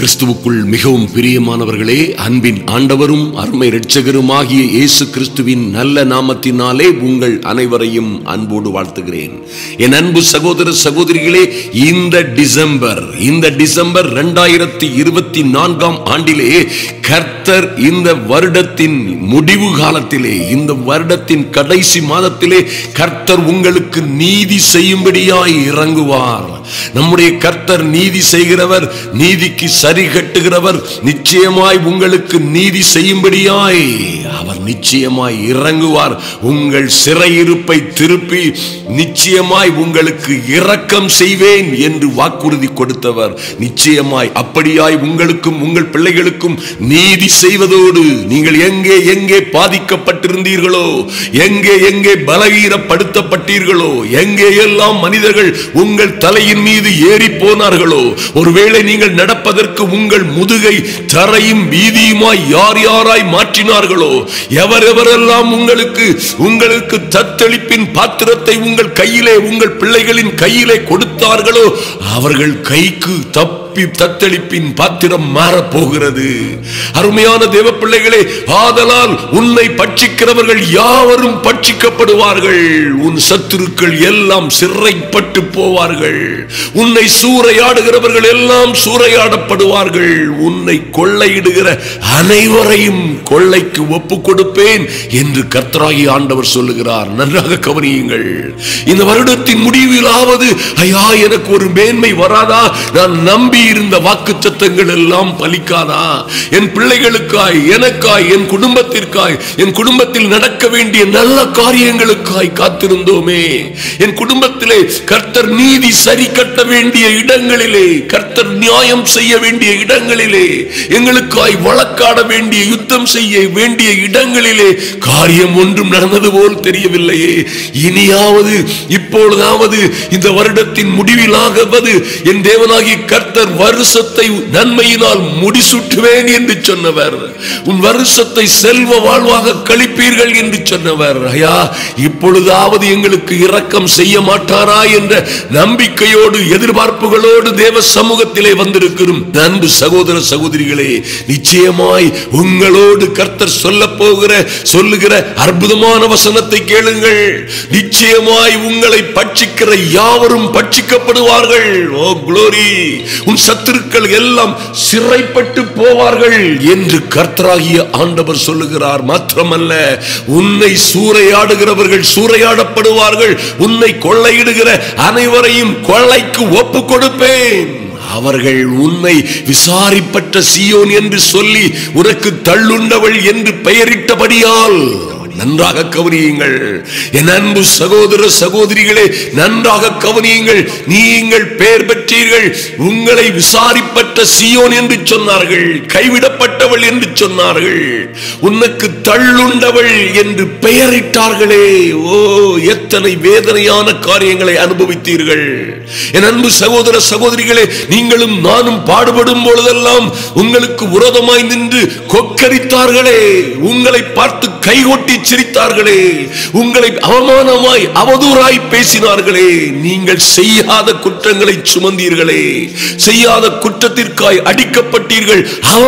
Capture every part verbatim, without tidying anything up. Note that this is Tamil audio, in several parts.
கிறிஸ்துவுக்குள் மிகவும் பிரியமானவர்களே, அன்பின் ஆண்டவரும் அருமை இரட்சகருமாகிய இயேசு கிறிஸ்துவின் நல்ல நாமத்தினாலே உங்கள் அனைவரையும் அன்போடு வாழ்த்துகிறேன். என் அன்பு சகோதர சகோதரிகளே, இந்த டிசம்பர் இந்த டிசம்பர் இரண்டாயிரத்தி இருபத்தி நான்காம் ஆண்டிலே கர்த்தர் இந்த வருடத்தின் முடிவு காலத்திலே, இந்த வருடத்தின் கடைசி மாதத்திலே கர்த்தர் உங்களுக்கு நீதி செய்யும்படியாய் இறங்குவார். நம்முடைய கர்த்தர் நீதி செய்கிறவர், நீதிக்கு சரி கட்டுகிறவர். நிச்சயமாய் உங்களுக்கு நீதி செய்யும்படியாய் அவர் நிச்சயமாய் இறங்குவார். உங்கள் சிறையிருப்பை திருப்பி நிச்சயமாய் உங்களுக்கு இரக்கம் செய்வேன் என்று வாக்குறுதி கொடுத்தவர் நிச்சயமாய் அப்படியாய் உங்களுக்கும் உங்கள் பிள்ளைகளுக்கும் நீதி செய்வதோடு, நீங்கள் எங்கே எங்கே பாதிக்கப்பட்டிருந்தீர்களோ, எங்கே எங்கே பலவீனப்படுத்தப்பட்டீர்களோ, எங்கே எல்லாம் மனிதர்கள் உங்கள் தலையின் மீது ஏறி போனார்களோ, ஒருவேளை நீங்கள் நடப்பதற்கு உங்கள் முதுகை தரையும் வீதியுமாய் யார் யாராய் மாற்றினார்களோ, எவரெவரெல்லாம் உங்களுக்கு உங்களுக்கு தத்தளிப்பின் பாத்திரத்தை உங்கள் கையிலே உங்கள் பிள்ளைகளின் கையிலே கொடுத்தார்களோ, அவர்கள் கைக்கு தப்பி தத்தளிப்பின் பாத்திரம் மாறப்போகிறது. அருமையான தேவ பிள்ளைகளே, ஆதலால் உன்னை பட்சிக்கிறவர்கள் யாவரும் பட்சிக்கப்படுவார்கள். உன் சத்துருக்கள் எல்லாம் சிறைப்பட்டு போவார்கள். உன்னை சூறையாடுகிறவர்கள் எல்லாம் சூறையாடப்படுவார்கள். உன்னை கொள்ளையிடுகிற அனைவரையும் கொள்ளைக்கு ஒப்பு கொடுப்பேன் என்று கர்த்தராகிய ஆண்டவர் சொல்லுகிறார். நன்றாக கவனியுங்கள். இந்த வருடத்தின் முடிவிலாவது ஐயா எனக்கு ஒரு மேன்மை வராதா, நான் நம்பி இருந்த வாக்குத்தத்தங்கள் எல்லாம் பலிக்காதா, என் பிள்ளைகளுக்காய், எனக்காய், என் குடும்பத்திற்காய், என் குடும்பத்தில் நடக்க வேண்டிய நல்ல காரியங்களுக்காய் காத்திருந்தோமே, என் குடும்பத்திலே கர்த்தர் நீதி சரி கட்ட வேண்டிய இடங்களிலே, கர்த்தர் நியாயம் செய்ய வேண்டிய இடங்களிலே, எங்களுக்காய் வழக்காட வேண்டிய, யுத்தம் செய்ய வேண்டிய இடங்களிலே காரியம் ஒன்றும் நடந்தது போல் தெரியவில்லையே. இனியாவது இப்பொழுதாவது இந்த வருடத்தின் முடிவிலாவது என் தேவனாகிய கர்த்தர் வருஷத்தை நன்மையினால் முடிசூட்டுவேன் என்று சொன்னவர், உன் வருஷத்தை செல்வ வாழ்வாக கழிப்பீர்கள் என்று சொன்னவர், ஐயா இப்பொழுதாவது எங்களுக்கு இரக்கம் செய்ய மாட்டாரா என்ற நம்பிக்கையோடு எதிர்பார்ப்புகளோடு தேவ சமூகத்திலே வந்திருக்கிறோம். அன்பு சகோதர சகோதரிகளே, நிச்சயமாய் உங்களோடு கர்த்தர் சொல்ல போகிற சொல்லுகிற அற்புதமான வசனத்தை கேளுங்கள். நிச்சயமாய் உங்களை பட்சிக்கிற யாவரும் பட்சிக்கப்படுவார்கள். ஓ குளோரி, உன் சத்துருக்கள் எல்லாம் சிறைப்பட்டு போவார்கள் என்று கர்த்தராகிய ஆண்டவர் சொல்லுகிறார். மாத்திரமல்ல, உன்னை சூறையாடுகிறவர்கள் சூறையாடப்படுவார்கள். உன்னை கொள்ளையிடுகிற அனைவரையும் கொள்ளைக்கு ஒப்பு கொடுப்பேன். அவர்கள் உன்னை விசாரிப்பட்ட சீயோன் என்று சொல்லி உனக்கு தள்ளுண்டவள் என்று பெயரிட்டபடியால், நன்றாக கவனியுங்கள் என் அன்பு சகோதர சகோதரிகளே, நன்றாக கவனியுங்கள். நீங்கள் பெயர் பெற்றீர்கள். உங்களை விசாரிப்பட்ட சீயோன் என்று சொன்னார்கள், கைவிடப்பட்டவள் என்று சொன்னார்கள், உனக்கு தள்ளுண்டவள் என்று பெயரிட்டார்களே. ஓ, எத்தனை வேதனையான காரியங்களை அனுபவித்தீர்கள் என் அன்பு சகோதர சகோதரிகளே. நீங்களும் நானும் பாடுபடும் பொழுதெல்லாம் உங்களுக்கு விரோதமாய் நின்று கொக்கரித்தார்களே, உங்களை பார்த்து கைகொட்டி சிரித்தார்களே, உங்களை அவமானமாய் அவதூறாய் பேசினார்களே. நீங்கள் செய்யாத குற்றங்களை சுமந்தீர்களே, செய்யாத குற்றத்திற்காய் அடிக்கப்பட்டீர்கள்,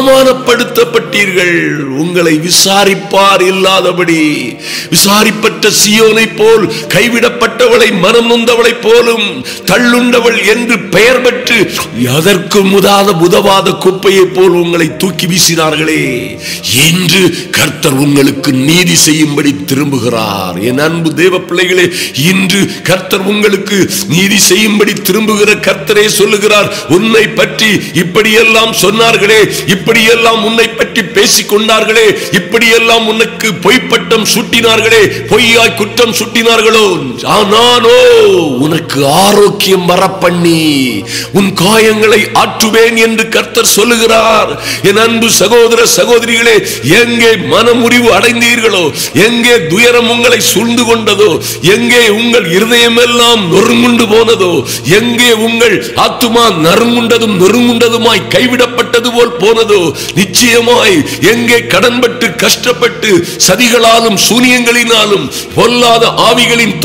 அவமானப்படுத்தப்பட்டீர்கள். உங்களை விசாரிப்பார் இல்லாதபடி, விசாரிப்பட்ட சீயோனை போல், கைவிடப்பட்டவளை மனம் நொந்தவளை போலும், தள்ளுண்டவள் என்று பெயர் பெற்று எதற்கு முதாத புதவாத குப்பையை போல் உங்களை தூக்கி வீசினார்களே. என்று கர்த்தர் உங்களுக்கு நீதி செய்யும்படி திரும்புகிறார். என் அன்பு தேவ பிள்ளைகளே, இன்று கர்த்தர் உங்களுக்கு நீதி செய்யும்படி திரும்புகிற கர்த்தரே சொல்லுகிறார், உன்னை பற்றி இப்படியெல்லாம் சொன்னார்களே, இப்படியெல்லாம் உன்னை பற்றி பேசிக் கொண்டார்களே, இப்படியெல்லாம் உனக்கு பொய்ப்பட்டம் சுட்டினார்களே, பொய்யாய் குற்றம் சுட்டினார்களோ, நானோ உனக்கு ஆரோக்கியம் வர பண்ணி உன் காயங்களை ஆற்றுவேன் என்று கர்த்தர் சொல்லுகிறார். என் அன்பு சகோதர சகோதரிகளே, எங்கே மனமுறிவு அடைந்தீர்களோ, எங்கே துயரம் உங்களை சூழ்ந்து கொண்டதோ, எங்கே உங்கள் இருதயம் எல்லாம் நொறுங்குண்டு போனதோ, எங்கே உங்கள் ஆத்துமா நறுங்குண்டதும் நொறுங்குண்டதுமாய் கைவிடப்பட்டது போல் போனதோ, நிச்சயமாய் எங்கே கடன்பட்டு கஷ்டப்பட்டு சதிகளாலும் சூனியங்களினாலும் பொல்லாத ஆவிகளின் தொந்தரவுகள்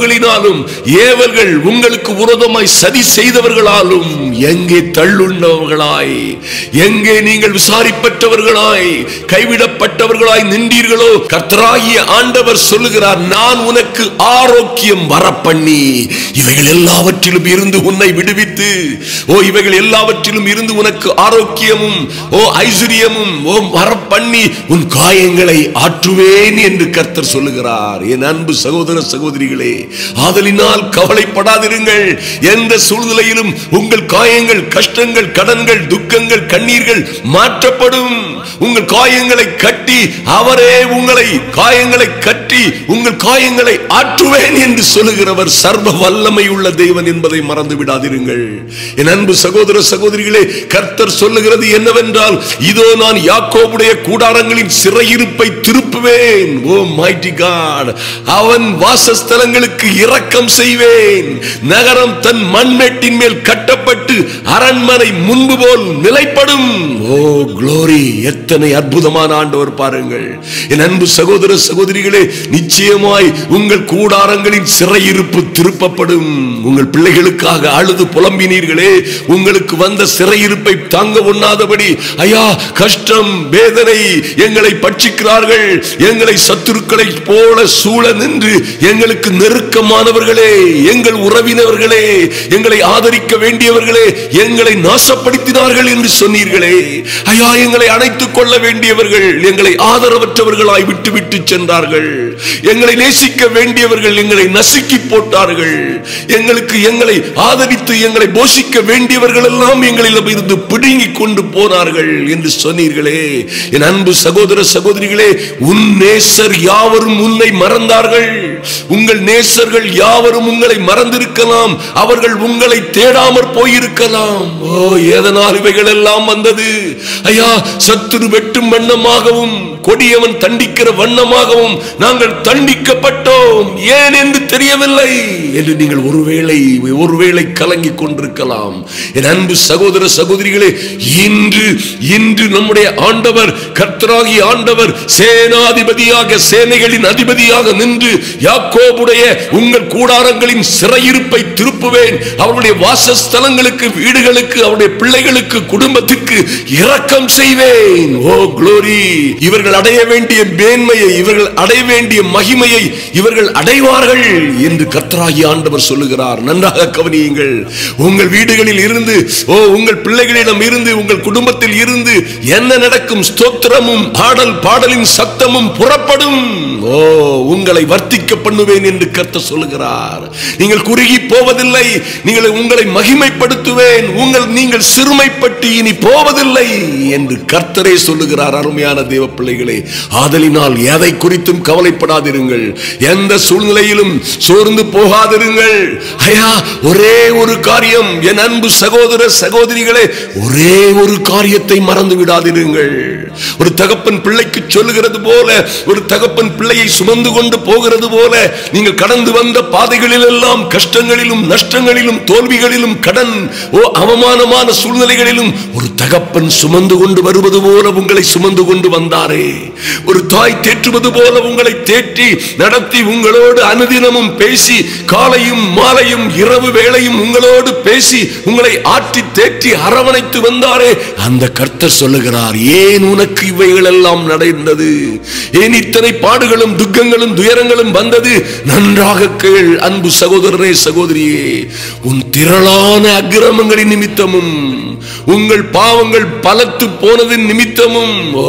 சத்துருக்களினாலும் ஏவல்கள் உங்களுக்கு விரோதமாய் சதி செய்தவர்களாலும் எங்கே தள்ளுண்டவர்களாய், எங்கே நீங்கள் விசாரிப்பட்டவர்களாய் கைவிடப்பட்டவர்களாய் நின்றீர்களோ, கர்த்தராகிய ஆண்டவர் சொல்லுகிறார், நான் உனக்கு ஆரோக்கியம் வரப்பண்ணி இவைகள் எல்லாவற்றிலும் இருந்து உன்னை விடுவித்து, ஓ இவைகள் எல்லாவற்றிலும் இருந்து உனக்கு ஆரோக்கியமும் ஓ ஐஸ்வர்யமும் ஓ வரப்பண்ணி உன் காயங்களை ஆற்றுவேன் என்று கர்த்தர் சொல்லுகிறார். என் அன்பு சகோதர சகோதரிகளே, ஆதலினால் கவலைப்படாதிருங்கள். எந்த சூழ்நிலையிலும் உங்கள் காயங்கள், கஷ்டங்கள், கடன்கள், துக்கங்கள், கண்ணீர்கள் மாற்றப்படும். உங்கள் காயங்களை கட்டி அவரே உங்களை காயங்களை கட்டி உங்கள் காயங்களை ஆற்றுவேன் என்று சொல்லுகிறவர் சர்வ வல்லமை உள்ள தேவன் என்பதை மறந்து விடாதிருங்கள். என் அன்பு சகோதர சகோதரிகளே, கர்த்தர் சொல்லுகிறது என்னவென்றால், இதோ நான் யாக்கோபுடைய கூடாரங்களின் சிறையிருப்பை திருப்புவேன். ஓ மைட்டி காட், அவன் வாசஸ்தலங்களுக்கு இரக்கம் செய்வேன். நகரம் தன் மண்மேட்டின் மேல் கட்டப்பட்டு அரண்மனை முன்பு போல் நிலைப்படும். ஓ க்ளோரி, எத்தனை அற்புதமான ஆண்டவர் பாருங்கள். என் அன்பு சகோதர சகோதரிகளே, நிச்சயமாய் உங்கள் கூடாரங்களின் சிறையிருப்பு திருப்பப்படும். உங்கள் பிள்ளைகளுக்காக அழுது புலம்பினீர்களே, உங்களுக்கு வந்த சிறையிருப்பை தாங்க உண்ணாதபடி, ஐயா கஷ்டம் வேதனை எங்களை பட்சிக்கிறார்கள், எங்களை சத்துருக்களை போல சூழ நின்று எங்களுக்கு நெருக்கமானவர்களே, எங்கள் உறவினர்களே, எங்களை ஆதரிக்க வேண்டியவர்களே எங்களை நாசப்படுத்தினார்கள் என்று சொன்னீர்களே. ஐயா, எங்களை அணைத்துக் கொள்ள வேண்டியவர்கள் எங்களை ஆதரவற்றவர்களாய் விட்டு விட்டு சென்றார்கள். எங்களை நேசிக்க வேண்டியவர்கள் எங்களை நசுக்கி போட்டார்கள். எங்களுக்கு எங்களை ஆதரித்து எங்களை போஷிக்க வேண்டியவர்கள் எல்லாம் எங்களிடம் இருந்து பிடுங்கி கொண்டு போனார்கள் என்று சொன்னீர்களே. என் அன்பு சகோதர சகோதரிகளே, உன் நேசர் யாவரும் உன்னை மறந்தார்கள். உங்கள் நேசர்கள் யாவரும் உங்களை மறந்திருக்கலாம். அவர்கள் உங்களை தேடாமற் போயிருக்கலாம். ஓ, எதனால் இவைகள் எல்லாம் வந்தது? ஐயா, சத்துரு வெட்டும் வண்ணமாகவும் கொடியவன் தண்டிக்கிற வண்ணமாகவும் நாங்கள் தண்டிக்கப்பட்டோம், ஏன் என்று தெரியவில்லை என்று நீங்கள் ஒருவேளை ஒருவேளை கலங்கிக் கொண்டிருக்கலாம். என் அன்பு சகோதர சகோதரிகளே, இன்று இன்று நம்முடைய ஆண்டவர், கர்த்தராகிய ஆண்டவர் சேனாதிபதியாக, சேனைகளின் அதிபதியாக நின்று யாக்கோபுடைய உங்கள் கூடாரங்களின் சிறையிருப்பை திருப்புவேன். அவருடைய வாசஸ்தலங்களுக்கு, வீடுகளுக்கு, அவருடைய பிள்ளைகளுக்கு, குடும்பத்திற்கு இரக்கம் செய்வேன். ஓ க்ளோரி, இவர்கள் அடைய வேண்டிய மேன்மையை, இவர்கள் அடைய வேண்டிய மகிமையை இவர்கள் அடைவார்கள் என்று கர்த்தராகிய ஆண்டவர் சொல்லுகிறார். நன்றாக கவனியுங்கள். உங்கள் வீடுகளில் இருந்து, ஓ உங்கள் பிள்ளைகளிடம் இருந்து, உங்கள் குடும்பத்தில் இருந்து என்ன நடக்கும்? ஸ்தோத்திரமும் ஆடல் பாடலின் சத்தமும் புறப்படும். ஓ, உங்களை வர்த்திக்க பண்ணுவேன் என்று கர்த்தர் சொல்லுகிறார். நீங்கள் குறுகி போவதில்லை, நீங்கள் உங்களை மகிமைப்படுத்துவேன். உங்கள் நீங்கள் சிறுமைப்பட்டு இனி போவதில்லை என்று கர்த்தரே சொல்லுகிறார். அருமையான தேவ பிள்ளைகளே, ஆதலினால் எதை குறித்தும் கவலைப்படாதிருங்கள். எந்த சூழ்நிலையிலும் சோர்ந்து போகாதிருங்கள். ஐயா, ஒரே ஒரு காரியம் என் அன்பு சகோதர சகோதரிகளே, ஒரே ஒரு காரியத்தை மறந்து விடாதிருங்கள். ஒரு தகப்பன் பிள்ளைக்கு சொல்லுகிறது போல, ஒரு தகப்பன் பிள்ளையை சுமந்து கொண்டு போகிறது போல, நீங்கள் கடந்து வந்த பாதைகளில் எல்லாம் கஷ்டங்களிலும் நஷ்டங்களிலும் தோல்விகளிலும் கடன் ஓ அவமானமான சூழ்நிலைகளிலும் ஒரு தகப்பன் சுமந்து கொண்டு வருவது போல உங்களை சுமந்து கொண்டு வந்தாரே. ஒரு தாய் தேற்றுவது போல உங்களை தேற்றி நடத்தி உங்களோடு அனுதினமும் பேசி, காலையும் மாலையும் இரவு வேளையும் உங்களோடு பேசி உங்களை ஆற்றி தேற்றி அரவணைத்து வந்தாரே, அந்த கர்த்தர் சொல்லுகிறார், ஏன் உனக்கு இவைகள் எல்லாம் நடந்தது? ஏன் இத்தனை பாடுகளும் துக்கங்களும் துயரங்களும் வந்தது? நன்றாக கேள் அன்பு சகோதரரே சகோதரியே. உன் திரளான அக்கிரமங்களின் நிமித்தமும் உங்கள் பாவங்கள் பலத்து போனதின் நிமித்தமும், ஓ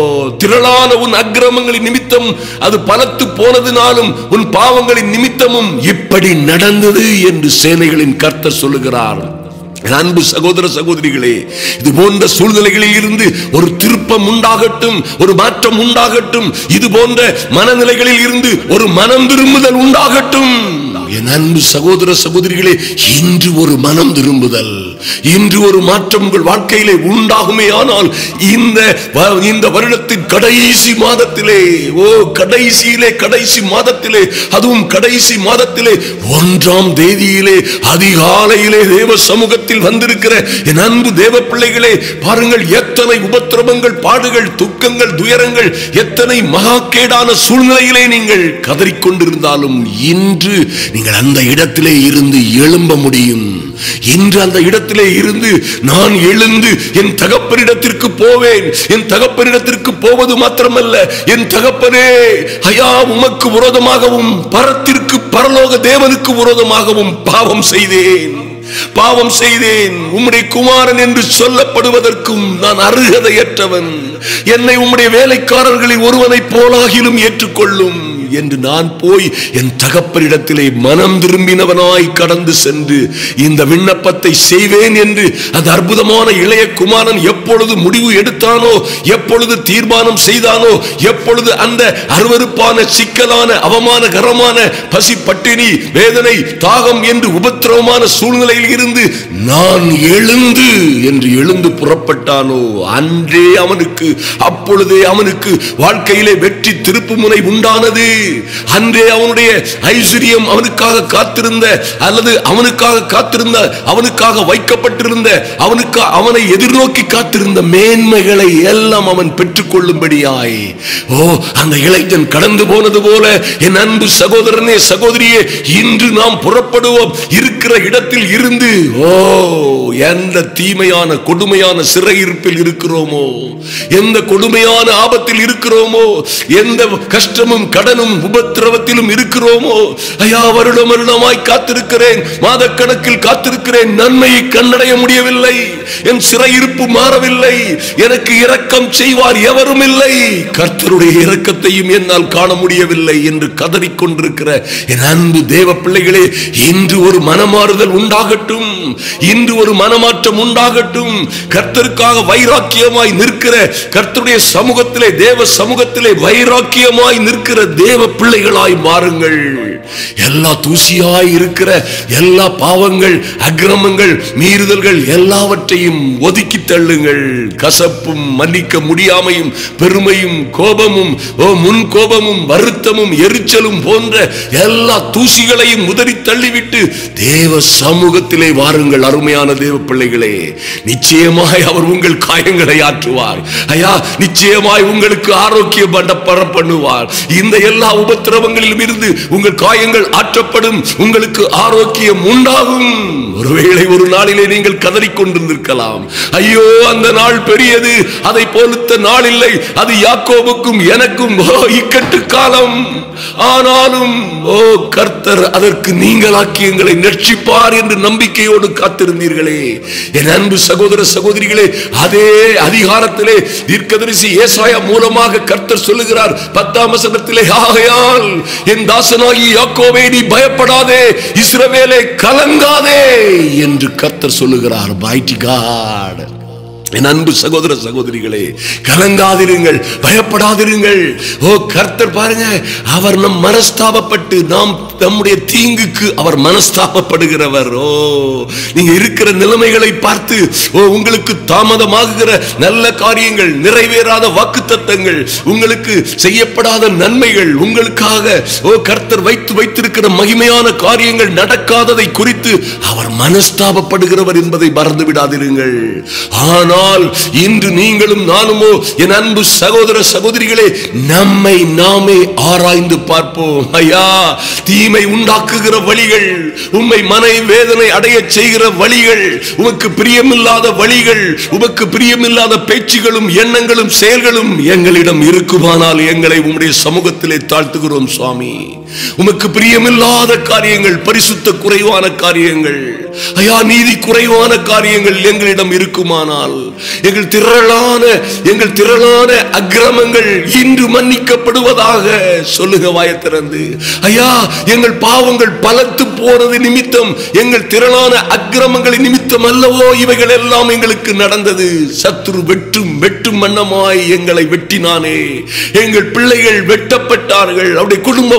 திரளான உன் அக்கிரமங்களின் நிமித்தம் அது பலத்து போனதினாலும் உன் பாவங்களின் நிமித்தமும் இப்படி நடந்தது என்று சேனைகளின் கர்த்தர் சொல்லுகிறார். அன்பு சகோதர சகோதரிகளே, இது போன்ற சூழ்நிலைகளில் இருந்து ஒரு திருப்பம் உண்டாகட்டும், ஒரு மாற்றம் உண்டாகட்டும். இது போன்ற மனநிலைகளில் இருந்து ஒரு மனம் திரும்புதல் உண்டாகட்டும். என் அன்பு சகோதர சகோதரிகளே, இன்று ஒரு மனம் திரும்புதல், இன்று ஒரு மாற்றம் உங்கள் வாழ்க்கையிலே உண்டாகுமே ஆனால் இந்த இந்த வருடத்தின் கடைசி மாதத்திலே, ஓ கடைசியிலே கடைசி மாதத்திலே, அதுவும் கடைசி மாதத்திலே ஒன்றாம் தேதியிலே அதிகாலையிலே தேவ சமூகத்தில் வந்திருக்கிற என் அன்பு தேவ பிள்ளைகளே, பாருங்கள் எத்தனை உபத்திரவங்கள், பாடுகள், துக்கங்கள், துயரங்கள், எத்தனை மகாக்கேடான சூழ்நிலையிலே நீங்கள் கதறிக்கொண்டிருந்தாலும் இன்று நீங்கள் அந்த இடத்திலே இருந்து எழும்ப முடியும். இன்று அந்த இடத்திலே இருந்து நான் எழுந்து என் தகப்பனிடத்திற்கு போவேன். என் தகப்பனிடத்திற்கு போவது மாத்திரமல்ல, என் தகப்பனே, ஐயா உமக்கு விரோதமாகவும் பரத்திற்கு பரலோக தேவனுக்கு விரோதமாகவும் பாவம் செய்தேன் பாவம் செய்தேன் உம்முடைய குமாரன் என்று சொல்லப்படுவதற்கும் நான் அருகதையற்றவன். என்னை உம்முடைய வேலைக்காரர்களில் ஒருவனை போலாகிலும் ஏற்றுக்கொள்ளும் என்று நான் போய் என் தகப்பனிடத்திலே மனம் திரும்பினவனாய் கடந்து சென்று இந்த விண்ணப்பத்தை செய்வேன் என்று அந்த அற்புதமான இளைய குமாரன் எப்பொழுது முடிவு எடுத்தானோ, எப்பொழுது தீர்மானம் செய்தானோ, எப்பொழுது அந்த அருவருப்பான சிக்கலான அவமானகரமான பசி, பட்டினி, வேதனை, தாகம் என்று உபத்திரவமான சூழ்நிலையில் இருந்து நான் எழுந்து என்று எழுந்து புறப்பட்டானோ, அன்றே அவனுக்கு, அப்பொழுதே அவனுக்கு வாழ்க்கையிலே வெற்றி திருப்பு முனை உண்டானது. அன்றே அவனுடைய ஐஸ்வர்யம், அவனுக்காக காத்திருந்த அல்லது அவனுக்காக காத்திருந்த அவனுக்காக வைக்கப்பட்டிருந்த அவனுக்கு அவனை எதிர்நோக்கி காத்திருந்த மேன்மைகளை எல்லாம் அவன் பெற்றுக் கொள்ளும்படியாய், ஓ அந்த இளைஞன் கடந்து போனது போல என் அன்பு சகோதரனே, சகோதரியே, இன்று நாம் புறப்படுவோம். இருக்கிற இடத்தில் இருந்து, ஓ எந்த தீமையான கொடுமையான சிறையிருப்பில் இருக்கிறோமோ, எந்த கொடுமையான ஆபத்தில் இருக்கிறோமோ, எந்த கஷ்டமும் கடனும் உபத்திரவத்திலும் இருக்கிறோமோ, ஐயா வருடம் வருடமாய் காத்திருக்கிறேன், மாதக்கணக்கில் காத்திருக்கிறேன், நன்மையை கண்டடைய முடியவில்லை, என் சிறையிருப்பு மாறவில்லை, எனக்கு இரக்கம் செய்வார் எவரும் இல்லை, கர்த்தருடைய இரக்கத்தையும் என்னால் காண முடியவில்லை என்று கதறிக்கொண்டிருக்கிற என் அன்பு தேவ பிள்ளைகளே, இன்று ஒரு மனமாறுதல் உண்டாகட்டும், இன்று ஒரு மனமாற்றம் உண்டாகட்டும். கர்த்தருக்காக வைராக்கியமாய் நிற்கிற, கர்த்தருடைய சமூகத்திலே, தேவ சமூகத்திலே வைராக்கியமாய் நிற்கிற தேவ பிள்ளைகளாய் மாறுங்கள். எல்லா தூசியாய் இருக்கிற எல்லா பாவங்கள், அக்கிரமங்கள், மீறுதல்கள் எல்லாவற்றையும் ஒதுக்கி தள்ளுங்கள். கசப்பும் மன்னிக்க முடியாமையும் பெருமையும் கோபமும், ஓ முன் கோபமும் வருத்தமும் எரிச்சலும் போன்ற எல்லா தூசிகளையும் உதறி தள்ளிவிட்டு தேவ சமூகத்திலே வாருங்கள். அருமையான தேவ பிள்ளைகளே, நிச்சயமாய் அவர் உங்கள் காயங்களை ஆற்றுவார். ஐயா நிச்சயமாய் உங்களுக்கு ஆரோக்கிய பண்ட பண்ணுவார். இந்த எல்லா உபத்திரவங்களிலும் இருந்து உங்கள் காயங்கள் ஆற்றப்படும், உங்களுக்கு ஆரோக்கியம் உண்டாகும். ஒருவேளை ஒரு நாளிலே நீங்கள் கதறிக்கொண்டிருந்திருக்கலாம், ஐயோ அந்த நாள் பெரியது, அதை போலுத்த நாள் இல்லை, அது யாக்கோபுக்கும் எனக்கும் இக்கட்டு காலம். ஆனாலும் ஓ கர்த்தர் அதற்கு நீங்களாக்கி எங்களை ரட்சிப்பார் என்று நம்பிக்கையோடு காத்திருந்தீர்களே என் அன்பு சகோதர சகோதரிகளே. அதே அதிகாரத்திலே தீர்க்கதரிசி ஏசாயா மூலமாக கர்த்தர் சொல்லுகிறார் பத்தாம் வசனத்திலே, ஆகையால் என் தாசனாகி யாக்கோபே நீ பயப்படாதே, இஸ்ரவேலே கலங்காதே என்று கர்த்தர் சொல்லுகிறார். mighty God. என் அன்பு சகோதர சகோதரிகளே, கலங்காதிருங்கள், பயப்படாதிருங்கள். ஓ கர்த்தர் பாருங்க, அவர் நம் மனஸ்தாபப்பட்டு நாம் நம்முடைய தீங்குக்கு அவர் மனஸ்தாபப்படுகிறவர். ஓ நீங்க இருக்கிற நிலைமைகளை பார்த்து, ஓ உங்களுக்கு தாமதமாகுகிற நல்ல காரியங்கள், நிறைவேறாத வாக்குத்தத்தங்கள், உங்களுக்கு செய்யப்படாத நன்மைகள், உங்களுக்காக ஓ கர்த்தர் வைத்து வைத்திருக்கிற மகிமையான காரியங்கள் நடக்காததை குறித்து அவர் மனஸ்தாபப்படுகிறவர் என்பதை மறந்து விடாதிருங்கள். ஆனால் இன்று நீங்களும் நானுமோ என் அன்பு சகோதர சகோதரிகளே, நம்மை நாமே ஆராய்ந்து பார்ப்போம். ஐயா தீமை உண்டாக்குகிற வழிகள், உம்மை மனை வேதனை அடைய செய்கிற வழிகள், உமக்கு பிரியமில்லாத வழிகள், உமக்கு பிரியமில்லாத பேச்சுகளும் எண்ணங்களும் செயல்களும் எங்களிடம் இருக்குமானால் எங்களை உம்முடைய சமூகத்திலே தாழ்த்துகிறோம் சுவாமி. உமக்கு பிரியமில்லாத காரியங்கள், பரிசுத்த குறைவான காரியங்கள், ஐயா நீதி குறைவான காரியங்கள் எங்களிடம் இருக்குமானால் எங்கள் திரளான எங்கள் திரளான அக்கிரமங்கள் இன்று மன்னிக்கப்படுவதாக சொல்லுங்க வாயை திறந்து. ஐயா எங்கள் பாவங்கள் பலத்து போனது நிமித்தம், எங்கள் திரளான அக்கிரமங்களின் நிமித்தம் அல்லவோ இவைகள் எல்லாம் எங்களுக்கு நடந்தது. சத்துரு வெட்டும் வெட்டும் மன்னமாய் எங்களை வெட்டினானே, எங்கள் பிள்ளைகள் வெட்டப்பட்டார்கள், அவருடைய குடும்ப வாழ்க்கைகள்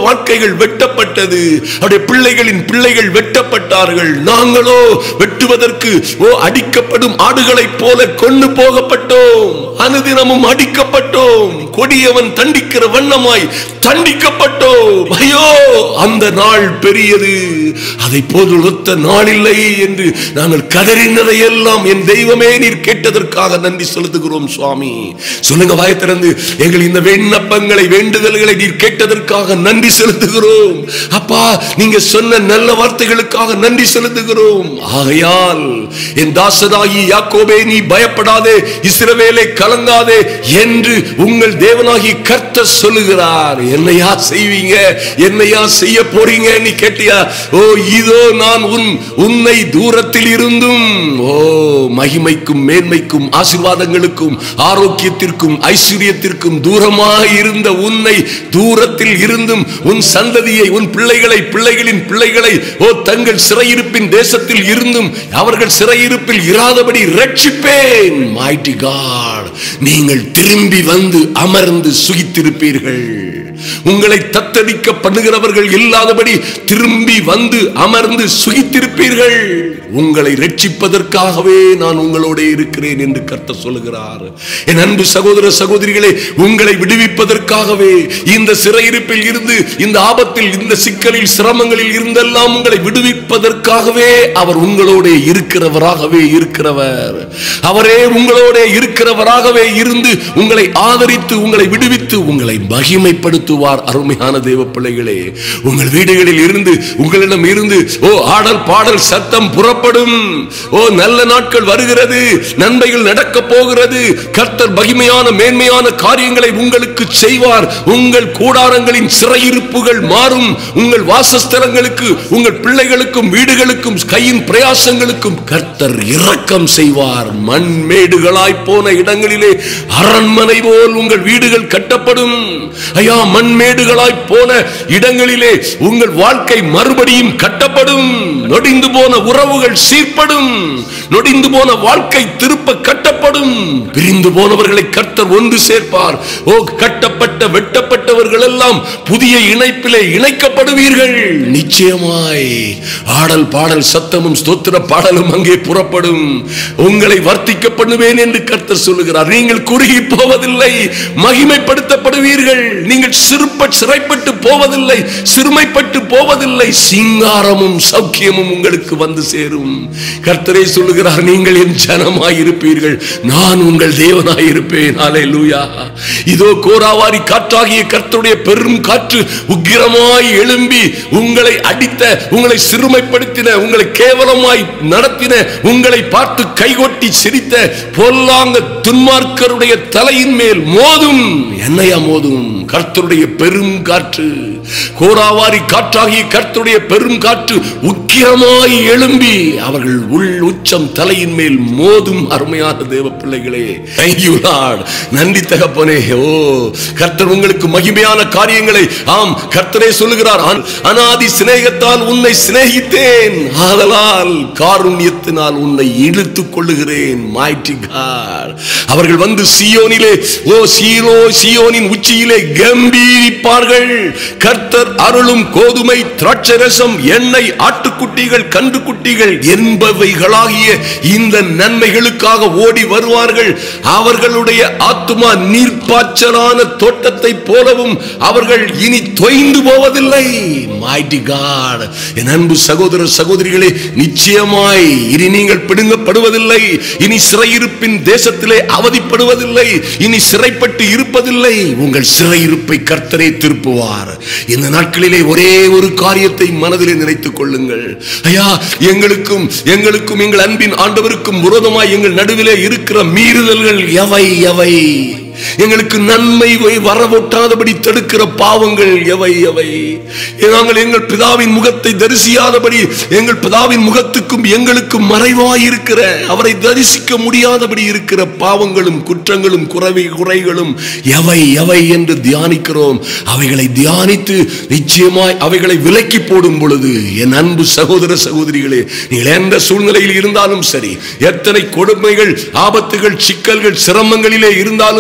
குழந்தைகள் வெட்டப்பட்டது, அவருடைய பிள்ளைகளின் பிள்ளைகள் வெட்டப்பட்டார்கள். நாங்களோ வெட்டுவதற்கு ஓ அடிக்கப்படும் ஆடுகளைப் போல கொண்டு போகப்பட்டோம். அனுதினமும் அடிக்கப்பட்டோம். கொடியவன் தண்டிக்கிற வண்ணமாய் தண்டிக்கப்பட்டோம். ஐயோ, அந்த நாள் பெரியது, அதை போது ஒத்த நாள் இல்லை என்று நாங்கள் கதறினதை எல்லாம் என் தெய்வமே நீர் கேட்டதற்காக நன்றி செலுத்துகிறோம் சுவாமி. சொல்லுங்க வாய் திறந்து, எங்கள் இந்த விண்ணப்பங்களை வேண்டுதல்களை நீர் கேட்டதற்காக நன்றி செலுத்துகிறோம். அப்பா, நீங்க சொன்ன நல்ல வார்த்தைகளுக்காக நன்றி செலுத்துகிறோம். ஆகையால் என் தாசனாகி யாக்கோபே நீ பயப்படாதே, இஸ்ரவேலே கலங்காதே என்று உங்கள் தேவனாகி கர்த்தர் சொல்லுகிறார். என்னையா செய்வீங்க, என்னையா செய்ய போறீங்க நீ கேட்டியா? ஓ இதோ நான் உன் உன்னை தூரத்தில் இருந்தும் ஓ மகிமைக்கும் மேன்மைக்கும் ஆசீர்வாதங்களுக்கும் ஆரோக்கியத்திற்கும் ஐஸ்வர்யத்திற்கும் தூரமாக இருந்த உன்னை தூரத்தில் இருந்தும் உன் சந்ததியை, உன் பிள்ளைகளை, பிள்ளைகளின் பிள்ளைகளை ஓ தங்கள் சிறையிருப்பின் தேசத்தில் இருந்தும் அவர்கள் சிறையிருப்பில் இராதபடி ரட்சிப்பேன். மைட்டி காட், நீங்கள் திரும்பி வந்து அமர்ந்து சுகித்திருப்பீர்கள். உங்களை தத்தளிக்க பண்ணுகிறவர்கள் இல்லாதபடி திரும்பி வந்து அமர்ந்து சுகித்திருப்பீர்கள். உங்களை ரட்சிப்பதற்காகவே நான் உங்களோட இருக்கிறேன் என்று கர்த்தர் சொல்லுகிறார். என் அன்பு சகோதர சகோதரிகளே, உங்களை விடுவிப்பதற்காகவே, இந்த சிறையிருப்பில் இருந்து, இந்த ஆபத்தில், இந்த சிக்கலில், சிரமங்களில் இருந்தெல்லாம் உங்களை விடுவிப்பதற்காகவே அவர் உங்களோட இருக்கிறவராகவே இருக்கிறவர். அவரே உங்களோட இருக்கிறவராகவே இருந்து உங்களை ஆதரித்து உங்களை விடுவித்து உங்களை மகிமைப்படுத்துவார். அருமையான தேவ பிள்ளைகளே, உங்கள் வீடுகளில் இருந்து, உங்களிடம் இருந்து ஓ ஆடல் பாடல் சத்தம் புறப்படும். ஓ நல்ல நாட்கள் வருகிறது, நன்மைகள் நடக்க போகிறது. கர்த்தர் மகிமையான மேன்மையான காரியங்களை உங்களுக்கு செய்வார். உங்கள் கூடாரங்களின் சிறையிருப்புகள் மாறும். உங்கள் வாசஸ்தலங்களுக்கு, உங்கள் பிள்ளைகளுக்கும் வீடுகளுக்கும் கையின் பிரயாசங்களுக்கும் கர்த்தர் இரக்கம் செய்வார். மண்மேடுகளாய் போன இடங்களிலே அரண்மனை போல் உங்கள் வீடுகள் கட்டப்படும். ஐயா, மண்மேடுகளாய் போன இடங்களிலே உங்கள் வாழ்க்கை மறுபடியும் கட்டப்படும். நொடிந்து போன உறவுகள் சீர்படும். நொடிந்து போன வாழ்க்கை திருப்ப கட்டப்படும். பிரிந்து போனவர்களை கர்த்தர் ஒன்று சேர்ப்பார். ஓ கட்டப்பட்ட வெட்டப்பட்டவர்கள் எல்லாம் புதிய இணைப்பிலே இணைக்கப்படுவீர்கள். நிச்சயமாய் ஆடல் பாடல் சத்தமும் ஸ்தோத்திர பாடலும் அங்கே புறப்படும். உங்களை வர்த்திக்க பண்ணுவேன் என்று கர்த்தர் சொல்லுகிறார். நீங்கள் குறுகி போவதில்லை, மகிமைப்படுத்தப்படுவீர்கள். நீங்கள் சிறுப்ப சிறைப்பட்டு போவதில்லை, சிறுமைப்பட்டு போவதில்லை. சிங்காரமும் சௌக்கியமும் உங்களுக்கு வந்து சேரும். கர்த்தரே சொல்லுகிறார், நீங்கள் என் ஜனமாய் இருப்பீர்கள், நான் உங்கள் தேவனாய் இருப்பேன். அல்லேலூயா. இதோ கோராவாரி காற்றாகிய கர்த்தருடைய பெரும் காற்று உக்கிரமாய் எழும்பி உங்களை அடித்த, உங்களை சிறுமைப்படுத்தின, உங்களை கேவலமாய் நடத்தின, உங்களை பார்த்து கைகொட்டி சிரித்த பொல்லாங்க துன்மார்க்கருடைய தலையின் மேல் மோதும். என்னையா மோதும்? கர்த்தருடைய பெரும் காற்று, கோராவாரி காற்றாகிய கர்த்தருடைய பெரும் காற்று உக்கிரமாய் எழும்பி அவர்கள் உள் உச்சம் தலையின் மேல் மோதும். அருமையான தேவ பிள்ளைகளே, thank you Lord. நன்றி தகப்பனே. ஓ கர்த்தர் உங்களுக்கு மகிமையான காரியங்களை, ஆம் கர்த்தரே சொல்லுகிறார், அநாதி சிநேகத்தால் உன்னை சிநேகித்தேன், ஆதலால் காருண்யத்தினால் உன்னை இழுத்துக் கொள்ளுகிறேன். Mighty God. அவர்கள் வந்து சீயோனிலே, ஓ சீலோ சீயோனின் உச்சியிலே கம்பீரிப்பார்கள். கர்த்தர் அருளும் கோதுமை, திராட்சை ரசம், எண்ணெய், ஆட்டுக்குட்டிகள், கன்றுக்குட்டிகள் என்பவைகளாகிய இந்த நன்மைகளுக்காக ஓடி வருவார்கள். அவர்களுடைய ஆத்துமா நீர்ப்பாய்ச்சலான தோட்டத்தை போலவும் அவர்கள் இனி தொய்ந்து போவதில்லை. Mighty God. என் அன்பு சகோதர சகோதரிகளே, நிச்சயமாய் இனி நீங்கள் பிடுங்கப்படுவதில்லை. இனி சிறையிருப்பின் தேசத்திலே அவதிப்படுவதில்லை. இனி சிறைப்பட்டு இருப்பதில்லை. உங்கள் சிறையிருப்பை கர்த்தரே திருப்புவார். இந்த நாட்களிலே ஒரே ஒரு காரியத்தை மனதிலே நினைத்துக் கொள்ளுங்கள். ஐயா, எங்களுக்கும் எங்களுக்கும் எங்கள் அன்பின் ஆண்டவருக்கும் விரோதமாய் எங்கள் நடுவிலே இருக்கிற மீறுதல்கள் எவை எவை? எங்களுக்கு நன்மை வரவொட்டாதபடி தடுக்கிற பாவங்கள் எவை எவை? நாங்கள் எங்கள் பிதாவின் முகத்தை தரிசியாதபடி, எங்கள் பிதாவின் முகத்துக்கும் எங்களுக்கும் மறைவாயிருக்கிற, அவரை தரிசிக்க முடியாதபடி இருக்கிற பாவங்களும் குற்றங்களும் குறைவை குறைகளும் எவை எவை என்று தியானிக்கிறோம். அவைகளை தியானித்து நிச்சயமாய் அவைகளை விலக்கி போடும் பொழுது, என் அன்பு சகோதர சகோதரிகளே, நீங்கள் எந்த சூழ்நிலையில் இருந்தாலும் சரி, எத்தனை கொடுமைகள், ஆபத்துகள், சிக்கல்கள், சிரமங்களிலே இருந்தாலும் சரி,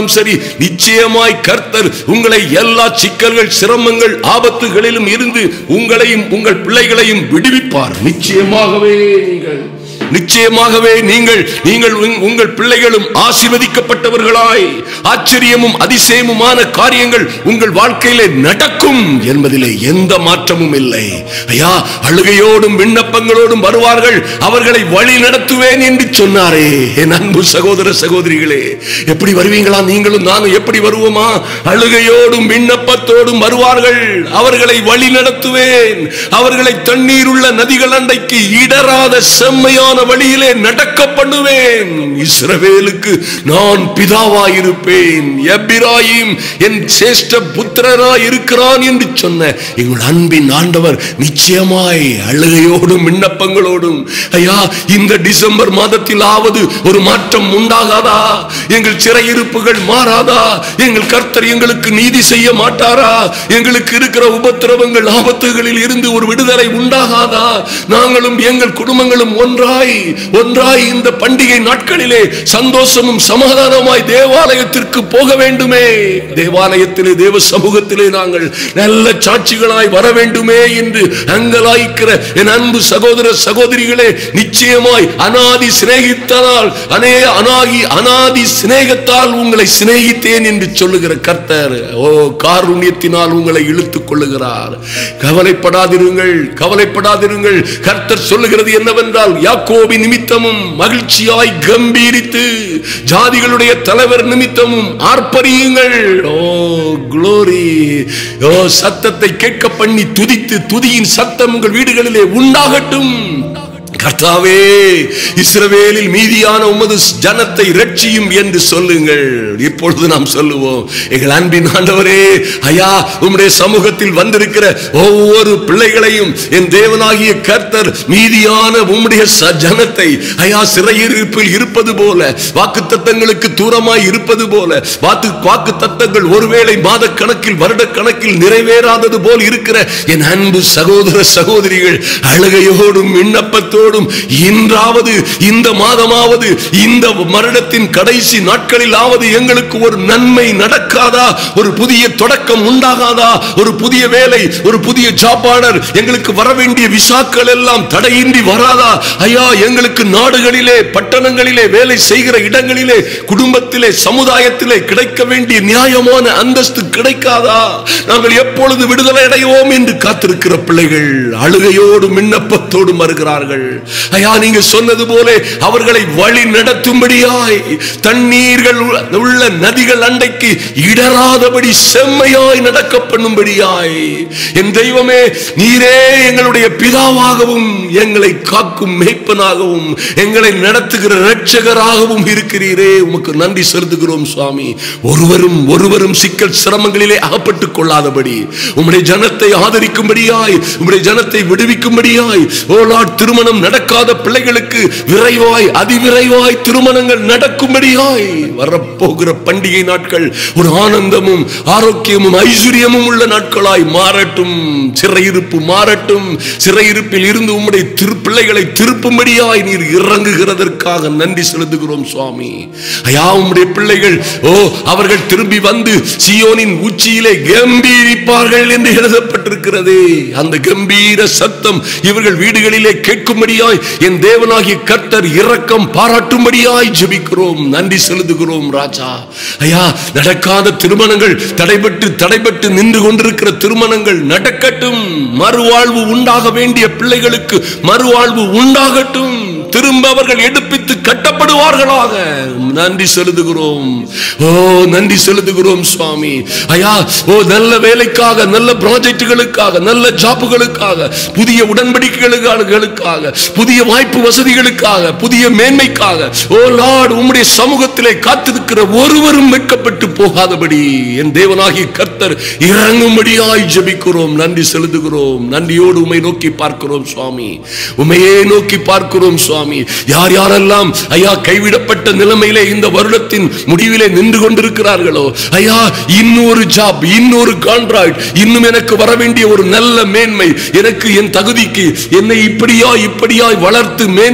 நிச்சயமாய் கர்த்தர் உங்களை எல்லா சிக்கல்கள், சிரமங்கள், ஆபத்துகளிலும் இருந்து உங்களையும் உங்கள் பிள்ளைகளையும் விடுவிப்பார். நிச்சயமாகவே நீங்கள் நிச்சயமாகவே நீங்கள் நீங்கள் உங்கள் பிள்ளைகளும் ஆசீர்வதிக்கப்பட்டவர்களாய் ஆச்சரியமும் அதிசயமுமான காரியங்கள் உங்கள் வாழ்க்கையிலே நடக்கும் என்பதிலே எந்த மாற்றமும் இல்லை. ஐயா, அழுகையோடும் விண்ணப்பங்களோடும் வருவார்கள், அவர்களை வழி நடத்துவேன் என்று சொன்னாரே. என் அன்பு சகோதர சகோதரிகளே, எப்படி வருவீங்களா? நீங்களும் நானும் எப்படி வருவோமா? அழுகையோடும் விண்ணப்பத்தோடும் வருவார்கள், அவர்களை வழி நடத்துவேன், அவர்களை தண்ணீர் உள்ள நதிகள் அண்டைக்கு இடராத செம்மையான வழியிலே நடக்க பண்ணுவேன். இஸ்ரவேலுக்கு நான் பிதாவாயிருப்பேன், எப்பிராயீம் என் சேஷ்ட புத்திரனாய் இருக்கிறான் என்று சொன்ன எங்கள் அன்பின் ஆண்டவர் நிச்சயமாய் அழுகையோடும் விண்ணப்பங்களோடும், ஐயா, இந்த டிசம்பர் மாதத்தில் ஆவது ஒரு மாற்றம் உண்டாகாதா? எங்கள் சிறையிருப்புகள் மாறாதா? எங்கள் கர்த்தர் எங்களுக்கு நீதி செய்ய மாட்டாரா? எங்களுக்கு இருக்கிற உபத்திரவங்கள், ஆபத்துகளில் இருந்து ஒரு விடுதலை உண்டாகாதா? நாங்களும் எங்கள் குடும்பங்களும் ஒன்றாய் ஒன்றாய் இந்த பண்டிகை நாட்களிலே சந்தோஷமும் சமாதானமாய் தேவாலயத்திற்கு போக வேண்டுமே. தேவாலயத்திலே, தேவ சமூகத்திலே நாங்கள் நல்ல சாட்சிகளாய் வர வேண்டுமே என்று அங்கலாய்க்கிற என் அன்பு சகோதர சகோதரிகளே, நிச்சயமாய் அனாதி சிநேகித்தால் அனே அனாகி அனாதி சிநேகத்தால் உங்களை சிநேகித்தேன் என்று சொல்லுகிற கர்த்தர் ஓ காருண்யத்தினால் உங்களை இழுத்துக் கொள்ளுகிறார். கவலைப்படாதிருங்கள், கவலைப்படாதிருங்கள். கர்த்தர் சொல்லுகிறது என்னவென்றால், யாக்கோபின் நிமித்தமும் மகிழ்ச்சியாய் கம்பீரித்து ஜாதிகளுடைய தலைவர் நிமித்தமும் ஆர்ப்பரியுங்கள். ஓ குளோரி! ஓ சத்தத்தை கேட்க பண்ணி துதித்து துதியின் சத்தம் உங்கள் வீடுகளிலே உண்டாகட்டும். கர்த்தாவே, இஸ்ரவேலில் மீதியான உமது ஜனத்தை இரட்சியும் என்று சொல்லுங்கள். இப்பொழுது நாம் சொல்லுவோம், எங்கள் அன்பின் ஆண்டவரே, ஐயா, உம்முடைய சமூகத்தில் வந்திருக்கிற ஒவ்வொரு பிள்ளைகளையும் என் தேவனாகிய கர்த்தர் மீதியான உம்முடைய ஜனத்தை, ஐயா, சிறையிருப்பில் இருப்பது போல, வாக்குத்தத்தங்களுக்கு தூரமாய் இருப்பது போல, வாக்கு வாக்குத்தத்தங்கள் ஒருவேளை மாத கணக்கில் வருட கணக்கில் நிறைவேறாதது போல் இருக்கிற என் அன்பு சகோதர சகோதரிகள் அழுகையோடும் விண்ணப்பத்தோடும் இன்றாவது, இந்த மாதமாவது, இந்த வருடத்தின் கடைசி நாட்களிலாவது எங்களுக்கு ஒரு நன்மை நடக்காதா? ஒரு புதிய தொடக்கம் உண்டாகாதா? ஒரு புதிய வேலை, ஒரு புதிய ஜாப் ஆர்டர், எங்களுக்கு வர வேண்டிய விசாக்கள் எல்லாம் தடையின்றி வராதா? ஐயா, எங்களுக்கு நாடுகளிலே, பட்டணங்களிலே, வேலை செய்கிற இடங்களிலே, குடும்பத்திலே, சமுதாயத்திலே கிடைக்க வேண்டிய நியாயமான அந்தஸ்து கிடைக்காதா? நாங்கள் எப்பொழுது விடுதலை அடைவோம் என்று காத்திருக்கிற பிள்ளைகள் அழுகையோடும் விண்ணப்பத்தோடும் வருகிறார்கள். ஐயா, நீங்க சொன்னது போல அவர்களை வழி நடத்தும்படியாய், தண்ணீர்கள் உள்ள நதிகள் அண்டைக்கு இடராதபடி செம்மையாய் நடக்க பண்ணும்படியாய், என் தெய்வமே, நீரே எங்களுடைய பிதாவாகவும் எங்களை காக்கும் மேய்ப்பனாகவும் எங்களை நடத்துகிற இரட்சகராகவும் இருக்கிறீரே. உமக்கு நன்றி செலுத்துகிறோம் சுவாமி. ஒருவரும் ஒருவரும் சிக்கல் சிரமங்களிலே அகப்பட்டுக் கொள்ளாதபடி உம்முடைய ஜனத்தை ஆதரிக்கும்படியாய், உம்முடைய ஜனத்தை விடுவிக்கும்படியாய், ஓ லார்ட், திருமணம் நடக்காத பிள்ளைகளுக்கு விரைவாய், அதிவிரைவாய் திருமணங்கள் நடக்கும்படியாய் வரப்போகிற பண்டிகை நாட்கள் ஒரு ஆனந்தமும் ஆரோக்கியமும் ஐஸ்வர்யமும் உள்ள நாட்களாய் மாறட்டும். சிறையிருப்பு மாறட்டும். சிறையிருப்பில் இருந்து உம்முடைய திரு பிள்ளைகளை திருப்பும்படியாய் நீர் இறங்குகிறதற்காக நன்றி செலுத்துகிறோம் சுவாமி. ஐயா, உம்முடைய பிள்ளைகள், ஓ அவர்கள் திரும்பி வந்து சீயோனின் உச்சியிலே கம்பீரிப்பார்கள் என்று எழுதப்பட்டிருக்கிறது. அந்த கம்பீர சத்தம் இவர்கள் வீடுகளிலே கேட்கும்படியாய் என் தேவனாகிய கர்த்தர் இரக்கம் பாராட்டும்படியாய் ஜெபிக்கிறோம். நன்றி செலுத்துகிறோம் ராஜா. ஐயா, நடக்காத திருமணங்கள், தடைபட்டு தடைபட்டு நின்று கொண்டிருக்கிற திருமணங்கள் நடக்கட்டும். மறுவாழ்வு உண்டாக வேண்டிய பிள்ளைகளுக்கு மறுவாழ்வு உண்டாகட்டும். திரும்ப அவர்கள் எடுப்பித்து கட்டப்படுவார்களாக. நன்றி செலுத்துகிறோம். ஓ நன்றி செலுத்துகிறோம் சுவாமி. ஐயா, ஓ நல்ல வேலைக்காக, நல்ல ப்ராஜெக்டுகளுக்காக, நல்ல ஜாப்புகளுக்காக, புதிய உடன்படிக்கைகளுக்காக, புதிய வாய்ப்பு வசதிகளுக்காக, புதிய மேன்மைக்காக, ஓ லார்ட், உம்முடைய சமூகத்திலே காத்திருக்கிற ஒருவரும் வெட்கப்பட்டு போகாதபடி என் தேவனாகிய கர்த்தர் இறங்கும்படியாய் ஜெபிக்கிறோம். நன்றி செலுத்துகிறோம். நன்றியோடு உம்மை நோக்கி பார்க்கிறோம் சுவாமி. உம்மையே நோக்கி பார்க்கிறோம் சுவாமி. யார் யாரெல்லாம் ஐயா கைவிடப்பட்ட நிலைமையிலே இந்த வருடத்தின் முடிவிலே நின்று கொண்டிருக்கிறார்களோ, ஐயா, இன்னொரு ஜாப், இன்னொரு கான்ட்ராக்ட், இன்னும் எனக்கு வர வேண்டிய ஒரு நல்ல மேன்மை, எனக்கு என் தகுதிக்கு என்னை இப்படியா இப்படியாய் வளர்த்து மேன்மைப்படுத்த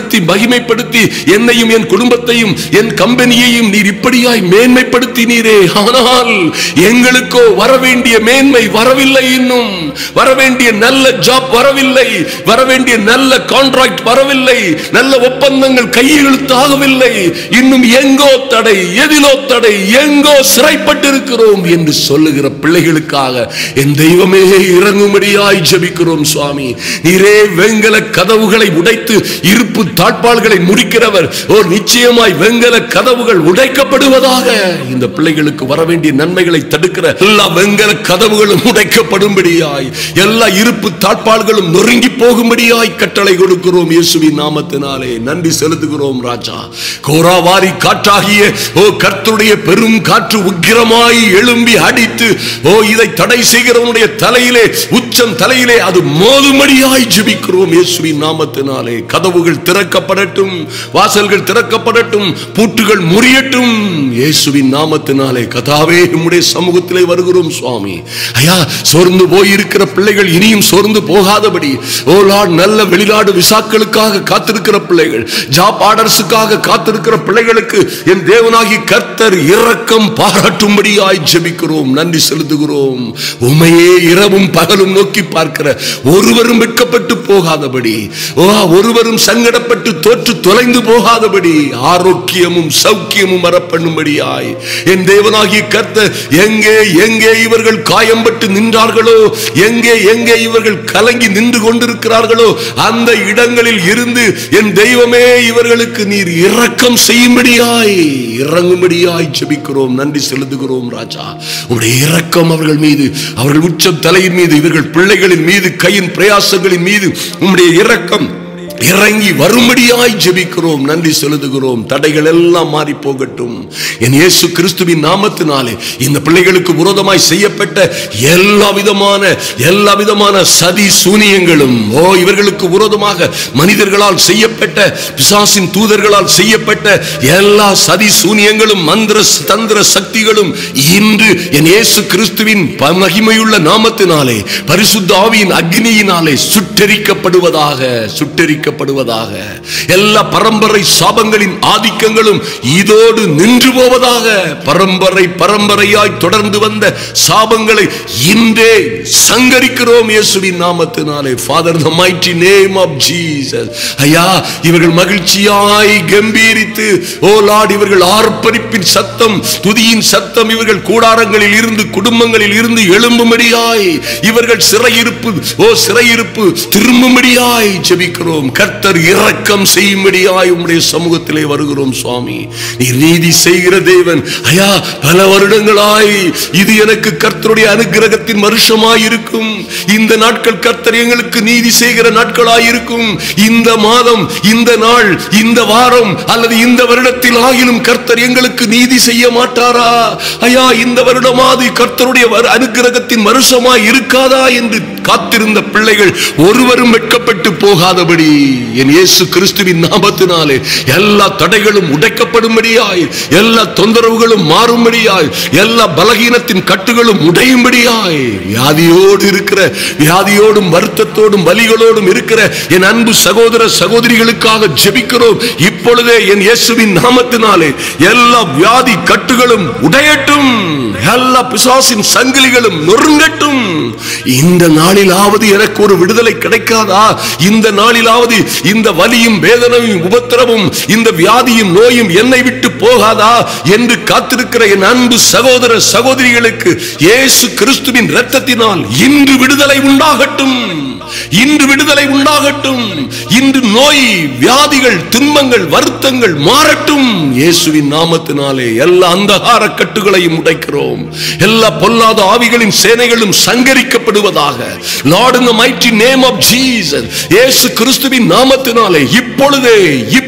கனப்படுத்தி மகிமைப்படுத்தி என்னையும் என் குடும்பத்தையும் என் கம்பெனியையும் நீர் இப்படியாய் மேன்மைப்படுத்தினீரே. ஆனால் எங்களுக்கோ வரவேண்டிய மேன்மை வரவில்லை, இன்னும் வரவேண்டிய நல்ல ஜாப் வரவில்லை, வரவேண்டிய நல்ல கான்ட்ராக்ட் வரவில்லை, நல்ல ஒப்பந்தங்கள் கையெழுத்து ஆகவில்லை. இன்னும் எங்கோ தடை, எதிலோ தடை, எங்கோ சிறைப்பட்டிருக்கிறோம் என்று சொல்லுகிற பிள்ளைகளுக்காக என் தெய்வமே இறங்கும்படியாய் ஜெபிக்கிறோம் சுவாமி. நீரே வெங்கல கதவுகளை உடைத்து இருப்பு தாழ்பாள்களை முடிக்கிறவர். ஓ, நிச்சயமாய் வெங்கல கதவுகள் உடைக்கப்படுவதாக. இந்த பிள்ளைகளுக்கு வரவேண்டிய நன்மைகளை தடுக்கிற எல்லா வெங்கல கதவுகளும் உடைக்கப்படும்படியாய், எல்லா இருப்பு தாழ்பாள்களும் நொறுங்கி போகும்படியாய் கட்டளை கொடுக்கிறோம் இயேசுவின் நாமத்தினாலே. நன்றி செலுத்துகிறோம் ராஜா. கோராவாரி காற்றாகிய ஓ கர்த்தருடைய பெரும் காற்று உக்கிரமாய் எழும்பி அடித்து ஓ இதை தடை செய்கிறவனுடைய தலையிலே, உச்சம் தலையிலே அது மோதும்படியாய் ஜெபிக்கிறோம் இயேசுவின் நாமத்தினாலே. கதவுகள் திறக்கப்படட்டும், வாசல்கள் திறக்கப்படட்டும், பூட்டுகள் முறியட்டும் இயேசுவின் நாமத்தினாலே. கதாவே உம்முடைய சமூகத்திலே வருகிறோம் சுவாமி. ஐயா, சோர்ந்து போயிருக்கிற பிள்ளைகள் இனியும் சோர்ந்து போகாதபடி, ஓ லார்ட், நல்ல வெளிநாடு விசாக்களுக்காக காத்திருக்கிற பிள்ளைகள், ஜாப் ஆர்டர்ஸுக்காக காத்திருக்கிற பிள்ளைகளுக்கு என் தேவனாகி கர்த்தர் இரக்கம் பாராட்டும்படியாய் ஜெபிக்கிறோம். நன்றி செலுத்துகிறோம். உம்மையே இரவும் பகலும் நோக்கி பார்க்கிற ஒருவரும் வெட்கப்பட்டு போகாதபடி, ஓ ஒருவரும் சங்கடப்பட்டு தோற்று தொலைந்து போகாதபடி ஆரோக்கியமும் சௌக்கியமும் வரப்பண்ணும்படியாய் என் தேவனாகிய கர்த்தர் எங்கே எங்கே இவர்கள் காயம்பட்டு நின்றார்களோ, எங்கே எங்கே இவர்கள் கலங்கி நின்று கொண்டிருக்கிறார்களோ அந்த இடங்களில் இருந்து என் தெய்வமே இவர்களுக்கு நீர் இரக்கம் செய்யும்படியாய் இறங்கும்படியாய் ஜெபிக்கிறோம். நன்றி செலுத்துகிறோம் ராஜா. உம்முடைய இரக்கம் அவர்கள் மீது, அவர்கள் உச்சம் தலையின் மீது, இவர்கள் பிள்ளைகளின் மீது, கையின் பிரயாசங்களின் மீது உம்முடைய இரக்கம் இறங்கி வரும்படியாய் ஜெபிக்கிறோம். நன்றி செலுத்துகிறோம். தடைகள் எல்லாம் மாறி போகட்டும் என் இயேசு கிறிஸ்துவின் நாமத்தினாலே. இந்த பிள்ளைகளுக்கு விரோதமாய் செய்யப்பட்ட எல்லா விதமான எல்லா விதமான சதி சூனியங்களும், ஓ இவர்களுக்கு விரோதமாக மனிதர்களால் செய்யப்பட்ட, பிசாசின் தூதர்களால் செய்யப்பட்ட எல்லா சதி சூனியங்களும், மந்திர தந்திர சக்திகளும் இன்று என் இயேசு கிறிஸ்துவின் மகிமையுள்ள நாமத்தினாலே, பரிசுத்த ஆவியின் அக்னியினாலே சுட்டெரிக்கப்படுவதாக சுட்டெரிக்க படுவதாக. எல்லா பரம்பரை சாபங்களின் ஆதிக்கங்களும் இதோடு நின்று போவதாக. பரம்பரை பரம்பரையாய் தொடர்ந்து வந்த சாபங்களை இன்றே சங்கரிக்கிறோம் இயேசுவின் நாமத்தினாலே. Father, the mighty name of Jesus. ஐயா, இவர்கள் மகிழ்ச்சியாய் கம்பீரித்து, ஓ லார்ட், இவர்கள் ஆர்ப்பரிப்பின் சத்தம், துதியின் சத்தம் இவர்கள் கூடாரங்களில் இருந்து, குடும்பங்களில் இருந்து எழும்பும்படியாய், இவர்கள் சிறையிருப்பு, ஓ சிறையிருப்பு திரும்பும்படியாய் ஜெபிக்கிறோம். கர்த்தர் இரக்கம் செய்யும்படியாய் உம்முடைய சமூகத்திலே வருகிறோம் சுவாமி. நீர் நீதி செய்கிற தேவன். ஐயா, பல வருடங்களாய் இது எனக்கு கர்த்தருடைய அனுக்கிரகத்தின் வருஷமாய் இருக்கும். இந்த நாட்கள் கர்த்தர் எங்களுக்கு நீதி செய்கிற நாட்களாய் இருக்கும். இந்த மாதம், இந்த நாள், இந்த வாரம் அல்லது இந்த வருடத்தில் ஆகிலும் கர்த்தர் எங்களுக்கு நீதி செய்ய மாட்டாரா? ஐயா, இந்த வருடமாவது கர்த்தருடைய அனுக்கிரகத்தின் வருஷமாய் இருக்காதா என்று காத்திருந்த பிள்ளைகள் ஒருவரும் வெட்கப்பட்டு போகாதபடி என் இயேசு கிறிஸ்துவின் நாமத்தினாலே எல்லா தடைகளும் உடைக்கப்படும்படியாய், எல்லா தொந்தரவுகளும் மாறும்படியாய், எல்லா பலகீனத்தின் கட்டுகளும் உடையும்படியாய், வியாதியோடு இருக்கிற, வியாதியோடும் வருத்தத்தோடும் வலிகளோடும் இருக்கிற என் அன்பு சகோதர சகோதரிகளுக்காக ஜெபிக்கிறோம். இப்பொழுதே என் இயேசுவின் நாமத்தினாலே எல்லா வியாதி கட்டுகளும் உடையட்டும், எல்லா பிசாசின் சங்கிலிகளும் நொறுங்கட்டும். இந்த நாளிலாவது எனக்கு ஒரு விடுதலை கிடைக்காதா? இந்த நாளிலாவது இந்த வலியும் வேதனையும் உபத்திரவும் இந்த வியாதியும் நோயும் என்னை விட்டு போகாதா என்று காத்திருக்கிற என் அன்பு சகோதர சகோதரிகளுக்கு இயேசு கிறிஸ்துவின் இரத்தத்தினால் இன்று விடுதலை உண்டாகட்டும். இன்று விடுதலை உண்டாகட்டும். இன்று நோய், வியாதிகள், துன்பங்கள், வருத்தங்கள் மாறட்டும் இயேசுவின் நாமத்தினாலே. எல்லா அந்தகார கட்டுகளையும் உடைக்கிறோம். எல்லா பொல்லாத ஆவிகளின் சேனைகளும் சங்கரிக்கப்படுவதாக. Lord, in the mighty name of Jesus, இயேசு கிறிஸ்துவின் நாமத்தினாலே இப்பொழுதே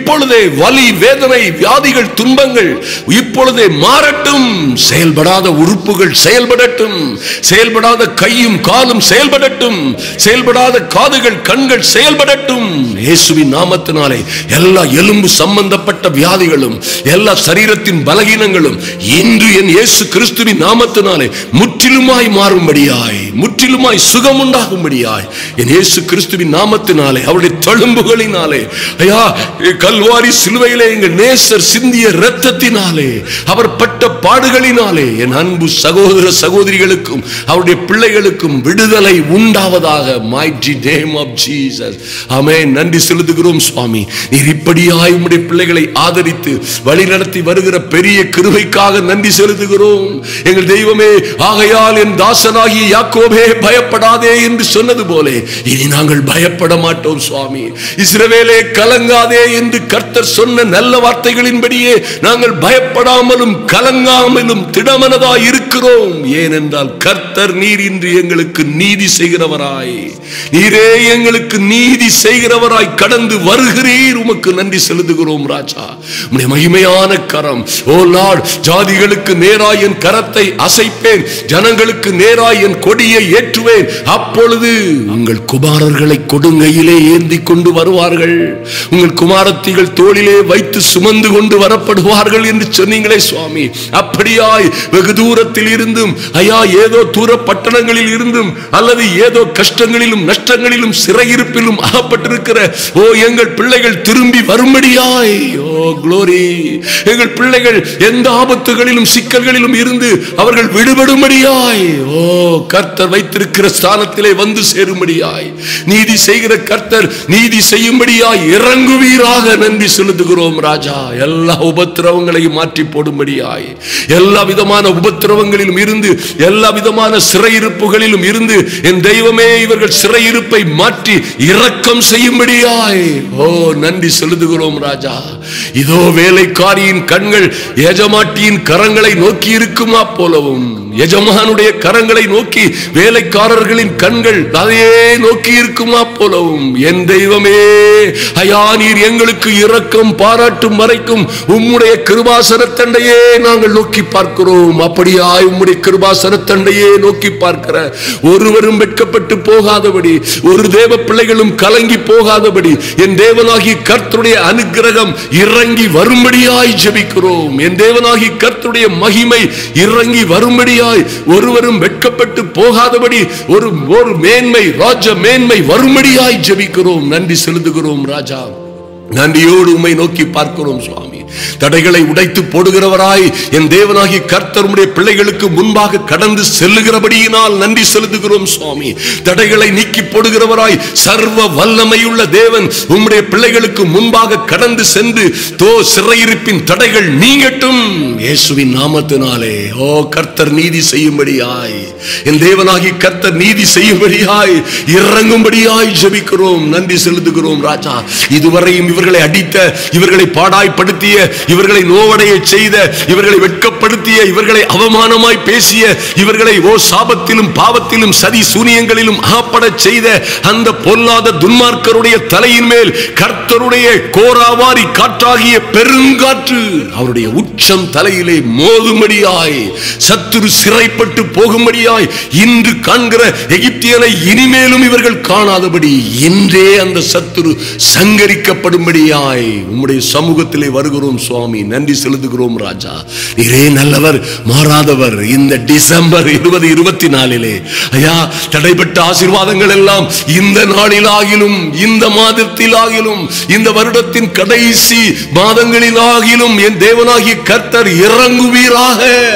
இப்பொழுதே வலி, வேதனை, வியாதிகள், துன்பங்கள் இப்பொழுதே மாறட்டும். செயல்படாத உறுப்புகள் செயல்படட்டும். செயல்படாத கையும் காலும் செயல்படட்டும். செயல்படாத காதுகள், கண்கள் செயல்படட்டும். இயேசுவின் நாமத்தினாலே எல்லா எலும்பு சம்பந்தப்பட்ட வியாதிகளும், எல்லா சரீரத்தின் பலகீனங்களும் இன்று என் இயேசு கிறிஸ்துவின் நாமத்தினாலே முற்றிலுமாய் மாறும்படியாய், முற்றிலுமாய் சுகம் உண்டாகும்படியாய் என் இயேசு கிறிஸ்துவின் நாமத்தினாலே, அவருடைய தழும்புகளினாலே, ஐயா கல்வாரி சிலுவையிலே எங்கள் நேசர் சிந்திய இரத்தத்தினாலே, அவர் பட்ட பாடுகளினாலே என் அன்பு சகோதர சகோதரிகளுக்கும் அவருடைய பிள்ளைகளுக்கும் விடுதலை உண்டாவதாக. mighty name of Jesus. ஆமென். நன்றி செலுத்துகிறோம் சுவாமி. நீர் இப்படியாய் உம்முடைய பிள்ளைகளை ஆதரித்து வழிநடத்தி வருகிற பெரிய கிருபைக்காக நன்றி செலுத்துகிறோம் எங்கள் தெய்வமே. ஆகையால் என் தாசனாகிய யாக்கோபே பயப்படாதே என்று சொன்னது போல இனி நாங்கள் பயப்பட மாட்டோம் சுவாமி. இஸ்ரவேலே கலங்காதே என்று கர்த்தர் சொன்ன நல்ல வார்த்தைகளின்படியே நாங்கள் பயப்படாமலும் கலங்காமலும் திடமனதாய் இருக்கிறோம். ஏனென்றால் கர்த்தர் நீர் இன்று எங்களுக்கு நீதி செய்கிறவராய், நீரே எங்களுக்கு நீதி செய்கிறவராய் கடந்து வருகிறீர். உமக்கு நன்றி செலுத்துகிறோம் ராஜா. உம்முடைய மகிமையான கரம், ஓ லார்ட், ஜாதிகளுக்கு நேராய் என் கரத்தை அசைப்பேன், ஜனங்களுக்கு நேராய் என் கொடியை ஏற்றுவேன். அப்பொழுது உங்கள் குமாரர்களை கொடுங்கையிலே ஏந்தி கொண்டு வருவார்கள், உங்கள் குமாரத்திகள் தோளிலே வைத்து சுமந்து கொண்டு வரப்படுவார்கள் என்று சொன்னீங்களே சுவாமி. அப்படியாய் வெகு தூரத்தில் இருந்தும், ஐயா ஏதோ தூர பட்டணங்களில் இருந்தும், அல்லது ஏதோ கஷ்டங்களிலும் நஷ்டங்களிலும் சிறையிருப்பிலும் அகப்பட்டிருக்கிற ஓ எங்கள் பிள்ளைகள் திரும்பி வரும்படியாய், ஓ க்ளோரி, எங்கள் பிள்ளைகள் எந்த ஆபத்துகளிலும் சிக்கல்களிலும் இருந்து அவர்கள் விடுபடும்படியாய், ஓ கர்த்தர் வைத்திருக்கிற ஸ்தானத்திலே வந்து சேரும்படியாய், நீதி செய்கிற கர்த்தர் நீதி செய்யும்படியாய் இறங்குவீராக. நன்றி செலுத்துகிறோம் ராஜா. எல்லா உபத்திரவங்களையும் மாற்றி போடும்படியாய், எல்லா விதமான உபத்திரவங்களிலும் இருந்து, எல்லா விதமான சிறையிருப்புகளிலும் இருந்து என் தெய்வமே இவர்கள் சிறையிருப்பை மாற்றி இரக்கம் செய்யும்படியாய், ஓ நன்றி செலுத்துகிறோம் ராஜா. இதோ வேலைக்காரியின் கண்கள் எஜமாட்டியின் கரங்களை நோக்கி இருக்குமா போலவும், எஜமானுடைய கரங்களை நோக்கி வேலைக்காரர்களின் கண்கள் அதையே நோக்கி இருக்குமா போலவும், என் தெய்வமே ஐயா நீர் எங்களுக்கு இரக்கம் பாராட்டும் வரைக்கும் உம்முடைய கிருபாசனத்தண்டையே நாங்கள் நோக்கி பார்க்கிறோம். அப்படியாய் உம்முடைய கிருபாசனத்தண்டையே நோக்கி பார்க்கிற ஒருவரும் வெட்கப்பட்டு போகாதபடி, ஒரு தேவ பிள்ளைகளும் கலங்கி போகாதபடி என் தேவனாகி கர்த்தருடைய அனுக்கிரகம் இறங்கி வரும்படியாய் ஜெபிக்கிறோம். என் தேவனாகி கர்த்தருடைய மகிமை இறங்கி வரும்படியாய், ஒருவரும் வெட்கப்பட்டு போகாதபடி ஒரு ஒரு மேன்மை, ராஜ மேன்மை வரும்படியாய் ஜெபிக்கிறோம். நன்றி செலுத்துகிறோம் ராஜா. நன்றியோடு உம்மை நோக்கி பார்க்கிறோம் சுவாமி. தடைகளை உடைத்து போடுகிறவராய் என் தேவனாகி கர்த்தர் உம்முடைய பிள்ளைகளுக்கு முன்பாக கடந்து செல்லுகிறபடியினால் நன்றி செலுத்துகிறோம் சுவாமி. தடைகளை நீக்கி போடுகிறவராய் சர்வ வல்லமையுள்ள தேவன் உம்முடைய பிள்ளைகளுக்கு முன்பாக கடந்து சென்று தோ சிறையிருப்பின் தடைகள் நீங்கட்டும் இயேசுவின் நாமத்தினாலே. ஓ கர்த்தர் நீதி செய்யும்படியாய், என் தேவனாகி கர்த்தர் நீதி செய்யும்படியாய் இறங்கும்படியாய் ஜெபிக்கிறோம். நன்றி செலுத்துகிறோம் ராஜா. இதுவரையும் இவர்களை அடித்த, இவர்களை பாடாய்படுத்திய, இவர்களை நோவடைய செய்த, இவர்களை வெட்கப்படுத்திய, இவர்களை அவமானமாய் பேசிய, இவர்களை ஓ சாபத்திலும் பாவத்திலும் சதி சூனியங்களிலும் அகப்பட செய்த அந்த பொல்லாத துன்மார்க்கருடைய தலையின் மேல் கர்த்தருடைய கோராவாரி காற்றாகிய பெருங்காற்று அவருடைய உச்சம் தலையிலே மோதும்படியாய், சத்துரு சிறைப்பட்டு போகும்படியாய், இன்று காண்கிற எகிப்தியனை இனிமேலும் இவர்கள் காணாதபடி இன்றே அந்த சத்துரு சங்கரிக்கப்படும்படியாய் உம்முடைய சமூகத்திலே வருகிறோம் சுவாமி. நன்றி செலுத்துகிறோம் ராஜா. நீரே நல்லவர், மாறாதவர். இந்த டிசம்பர் இருபது இருபத்தி நாலிலே ஐயா தடைப்பட்ட ஆசீர்வாதங்கள் எல்லாம் இந்த நாளிலாகிலும், இந்த மாதத்திலாகிலும், இந்த வருடத்தின் கடைசி மாதங்களிலாகிலும் என் தேவனாகிய கர்த்தர் இறங்குவீராக,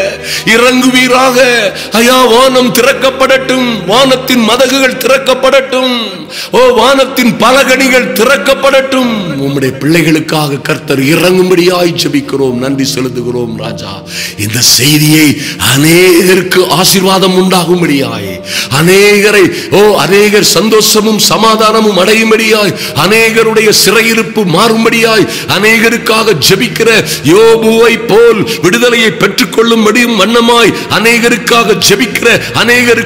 இறங்குவீராக. ஐயா வானம் திறக்கப்படட்டும், வானத்தின் மதகுகள் திறக்கப்படட்டும், ஓ வானத்தின் பலகணிகள் திறக்கப்படட்டும். உம்முடைய பிள்ளைகளுக்காக கர்த்தர் இறங்கும்படியாய் ஜெபிக்கிறோம். நன்றி செலுத்துகிறோம் ராஜா. இந்த செய்தியை அநேகருக்கு ஆசீர்வாதம் உண்டாகும்படியாய், அநேகரை ஓ அநேகர் சந்தோஷமும் சமாதானமும் அடையும்படியாய், அநேகருடைய சிறையிருப்பு மாறும்படியாய், அநேகருக்காக ஜெபிக்கிற யோபுவை போல் விடுதலையை பெற்றுக் கொள்ளும்படியும் வண்ணமாய் அநேகருக்காக ஜெபிக்கிற, அநேகருக்கு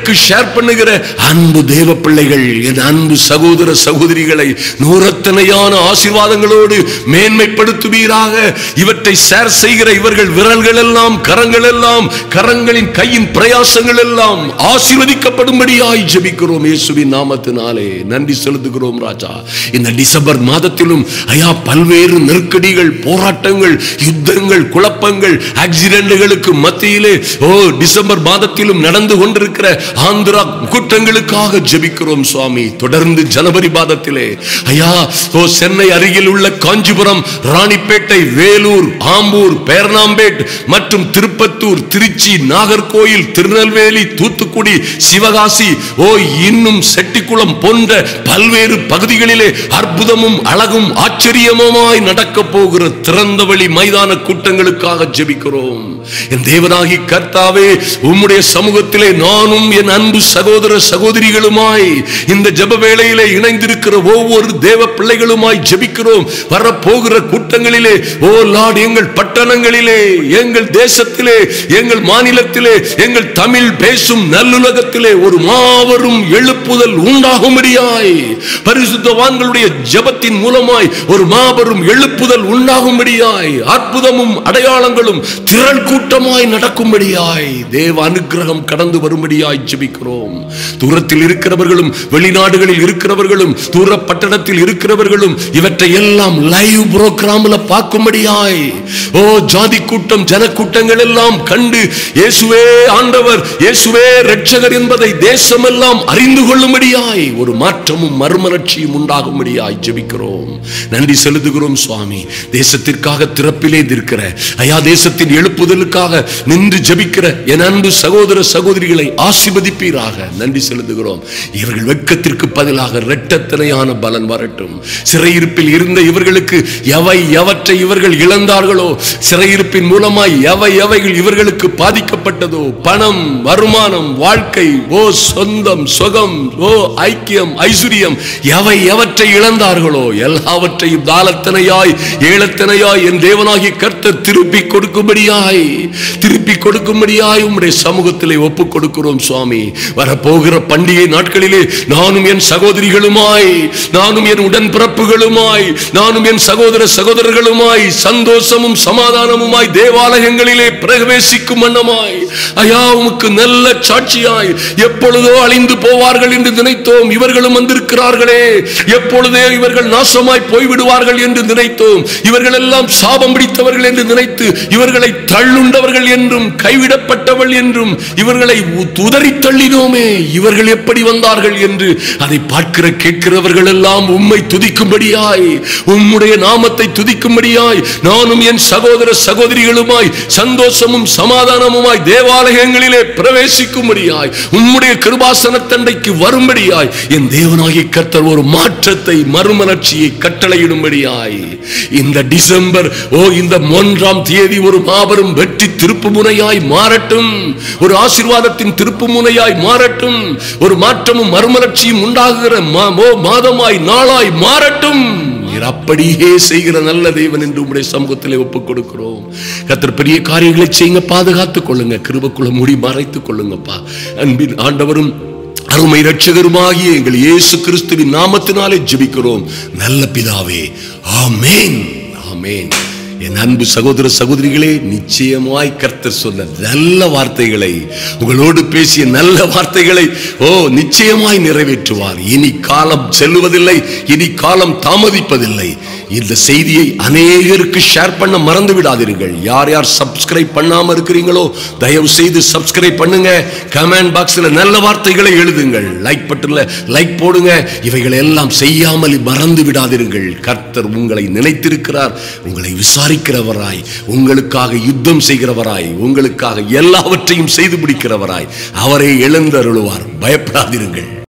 அநேகருக்கு ஷேர் பண்ணுகிற அன்பு தேவ பிள்ளைகள், என் அன்பு சகோதர சகோதரிகளை நூறத்தனையான ஆசீர்வாதங்களோடு மேன்மைப்படுத்துவீராக. இவற்றை ஷேர் செய்கிற இவர்கள் விரல்கள் எல்லாம், கரங்கள் எல்லாம், கரங்களின் கையின் பிரயாசங்கள் எல்லாம் ஆசீர்வதிக்கப்படும்படியாய் ஜெபிக்கிறோம் இயேசுவின் நாமத்தினாலே. நன்றி செலுத்துகிறோம் ராஜா. இந்த டிசம்பர் மாதத்திலும் ஐயா பல்வேறு நெருக்கடிகள், போராட்டங்கள், யுத்தங்கள், குழப்பங்கள், ஆக்சிடென்ட்களுக்கு மத்தியிலே ஓ டிசம்பர் மாதத்திலும் நடந்து கொண்டிருக்கிற ஆந்திரா குற்றங்களுக்காக ஜெபிக்கிறோம் சுவாமி. தொடர்ந்து ஜனவரி மாதத்திலே ஐயா ஓ சென்னை அருகில் உள்ள காஞ்சிபுரம், ராணிப்பேட்டை, வேலூர், ஆம்பூர், பேர்ணாம்பேட் மற்றும் திருப்பத்தூர், திருச்சி, நாகர்கோயில், திருநெல்வேலி, தூத்துக்குடி, சிவகாசி ஓ இன்னும் செட்டிக்குளம் போன்ற பல்வேறு பகுதிகளிலே அற்புதமும் அழகும் ஆச்சரியமுமாய் நடக்க போகிற திறந்த வழி மைதான கூட்டங்களுக்காக ஜெபிக்கிறோம். என் தேவனாகி கர்த்தாவே, உம்முடைய சமூகத்திலே நானும் என் அன்பு சகோதர சகோதரிகளுமாய் இந்த ஜெப வேளையிலே இணைந்திருக்கிற ஒவ்வொரு தேவ பிள்ளைகளுமாய் ஜெபிக்கிறோம். வரப்போகிற கூட்டங்களிலே ஓ லார்ட், எங்கள் பட்டணங்களிலே, எங்கள் தேசத்திலே, எங்கள் மாநிலத்திலே, எங்கள் தமிழ் பேசும் நல்லுலகத்திலே ஒரு மாபெரும் எழுப்புதல் உண்டாகும்படியாய், பரிசுத்தவான்களுடைய ஜெபத்தின் மூலமாய் ஒரு மாபெரும் எழுப்புதல் உண்டாகும்படியாய், அற்புதமும் அடையாளங்களும் திரள் கூட்டமாய் நடக்கும்படியாய், தேவ அனுக்கிரகம் கடந்து வரும்படியாய் ஜெபிக்கிறோம். தூரத்தில் இருக்கிறவர்களும், வெளிநாடுகளில் இருக்கிறவர்களும், தூர பட்டணத்தில் இருக்கிறவர்களும் இவற்றை எல்லாம் லைவ் புரோகிராம்ல பார்க்கும்படியாய், ஓ ஜாதி கூட்டம், ஜன கூட்டங்கள் எல்லாம் கண்டு இயேசுவே ஆண்டவர், இயேசுவே இரட்சகர் என்பதை தேசமெல்லாம் அறிந்து கொள்ளும்படியாய் ஒரு மாற்றமும் மறுமலர்ச்சியும் உண்டாகும்படியாய் ஜெபிக்கிறோம். நன்றி செலுத்துகிறோம் சுவாமி. தேசத்திற்காக திறப்பிலே இருக்கிற ஐயா, தேசத்தின் எழுப்புதலுக்காக நின்று ஜெபிக்கிற என் அன்பு சகோதர சகோதரிகளை ஆசீர்வதிப்பீராக. நன்றி செலுத்துகிறோம். இவர்கள் வெட்கத்திற்கு பதிலாக இரட்டத்தனையான பலன் வரட்டும். சிறையிருப்பில் இருந்த இவர்களுக்கு எவை எவற்றை இவர்கள் இழந்தார்களோ, சிறையிருப்பின் மூலமாய் எவை எவைகள் இவர்களுக்கு பாதிக்கப்பட்டதோ, பணம், வருமானம், வாழ்க்கை, ஓ சொந்தம், சுகம், ஓ ஐக்கியம், ஐஸ்வர்யம், எவை எவற்றை இழந்தார்களோ எல்லாவற்றையும் தாளத்தனையாய், ஏழத்தனையாய் என் தேவனாகி கர்த்தர் திருப்பி கொடுக்கும்படியாய், திருப்பி கொடுக்கும்படியாய் உம்முடைய சமூகத்திலே ஒப்புக் கொடுக்கிறோம் சுவாமி. வரப்போகிற பண்டிகை நாட்களிலே நானும் என் சகோதரிகளுமாய், நானும் என் உடன்பிறப்புகளுமாய், நானும் என் சகோதர சகோதரர்களுமாய் சந்தோஷமும் சமாதானமுமாய் தேவாலயங்களிலே பிரவேசிக்கும் வண்ணமாய் ஐயா உமக்கு நல்ல சாட்சியாய், எப்பொழுதோ அழிந்து போவார்கள் என்று நினைத்தோம், இவர்களும் வந்திருக்கிறார்களே, எப்பொழுதே இவர்கள் நாசமாய் போய்விடுவார்கள் என்று நினைத்தோம், இவர்கள் எல்லாம் சாபம் பிடித்தவர்கள் என்று நினைத்து இவர்களை தள்ளுண்டவர்கள் என்றும் கைவிடப்பட்டவள் என்றும் இவர்களை உதறி தள்ளினோமே, இவர்கள் எப்படி வந்தார்கள் என்று அதை பார்க்கிற கேட்கிறவர்கள் எல்லாம் உம்மை துதிக்கும்படியாய், உம்முடைய நாமத்தை துதிக்கும்படியாய் நானும் என் சகோதர சகோதரிகளுமாய் சந்தோஷமும் சமாதானமுமாய் தேவாலயங்களிலே பிரவேசிக்கும்படியாய், உம்முடைய கிருபாசனத்தண்டைக்கு வரும்படியாய் என் தேவனாகிய கர்த்தர் ஒரு மாற்றத்தை, மறுமலர்ச்சியை கட்டளையிடும்படியாய் இந்த டிசம்பர் ஓ இந்த மூன்றாம் தேதி ஒரு மாபெரும் வெற்றி திருப்பு முனையாய் மாறட்டும், ஒரு ஆசீர்வாதத்தின் திருப்பு முனையாய் மாறட்டும், ஒரு மாற்றமும் மறுமலர்ச்சியும் உண்டாகுகிற மாதமாய் நாளாய் மாறட்டும். அப்படியே செய்கிற நல்ல தேவன் என்று உம்முடைய சமூகத்திலே ஒப்புக் கொடுக்கிறோம். கர்த்தர் பெரிய காரியங்களை செய்யுங்க, பாதுகாத்துக் கொள்ளுங்க, கிருபைக்குள்ள மூடி மறைத்துக் கொள்ளுங்கப்பா. அன்பின் ஆண்டவரும் அருமை இரட்சகருமாகிய எங்கள் இயேசு கிறிஸ்துவின் நாமத்தினாலே ஜெபிக்கிறோம் நல்ல பிதாவே, ஆமென், ஆமென். என் அன்பு சகோதர சகோதரிகளே, நிச்சயமாய் கர்த்தர் சொன்ன நல்ல வார்த்தைகளை, உங்களோடு பேசிய நல்ல வார்த்தைகளை ஓ நிச்சயமாய் நிறைவேற்றுவார். இனி காலம் செல்லுவதில்லை, இனி காலம் தாமதிப்பதில்லை. இந்த செய்தியை அநேகருக்கு ஷேர் பண்ண மறந்து விடாதீர்கள். யார் யார் சப்ஸ்கிரைப் பண்ணாம இருக்கிறீங்களோ தயவு செய்து சப்ஸ்கிரைப் பண்ணுங்க. கமெண்ட் பாக்ஸ்ல நல்ல வார்த்தைகளை எழுதுங்கள், லைக் பட்டன்ல லைக் போடுங்க. இவைகளை எல்லாம் செய்யாமல் மறந்து விடாதீர்கள். கர்த்தர் உங்களை நினைத்திருக்கிறார், உங்களை விசாரிக்கிறவராய், உங்களுக்காக யுத்தம் செய்கிறவராய், உங்களுக்காக எல்லாவற்றையும் செய்து முடிக்கிறவராய் அவரை எழுந்தருளுவார். பயப்படாதீர்கள்.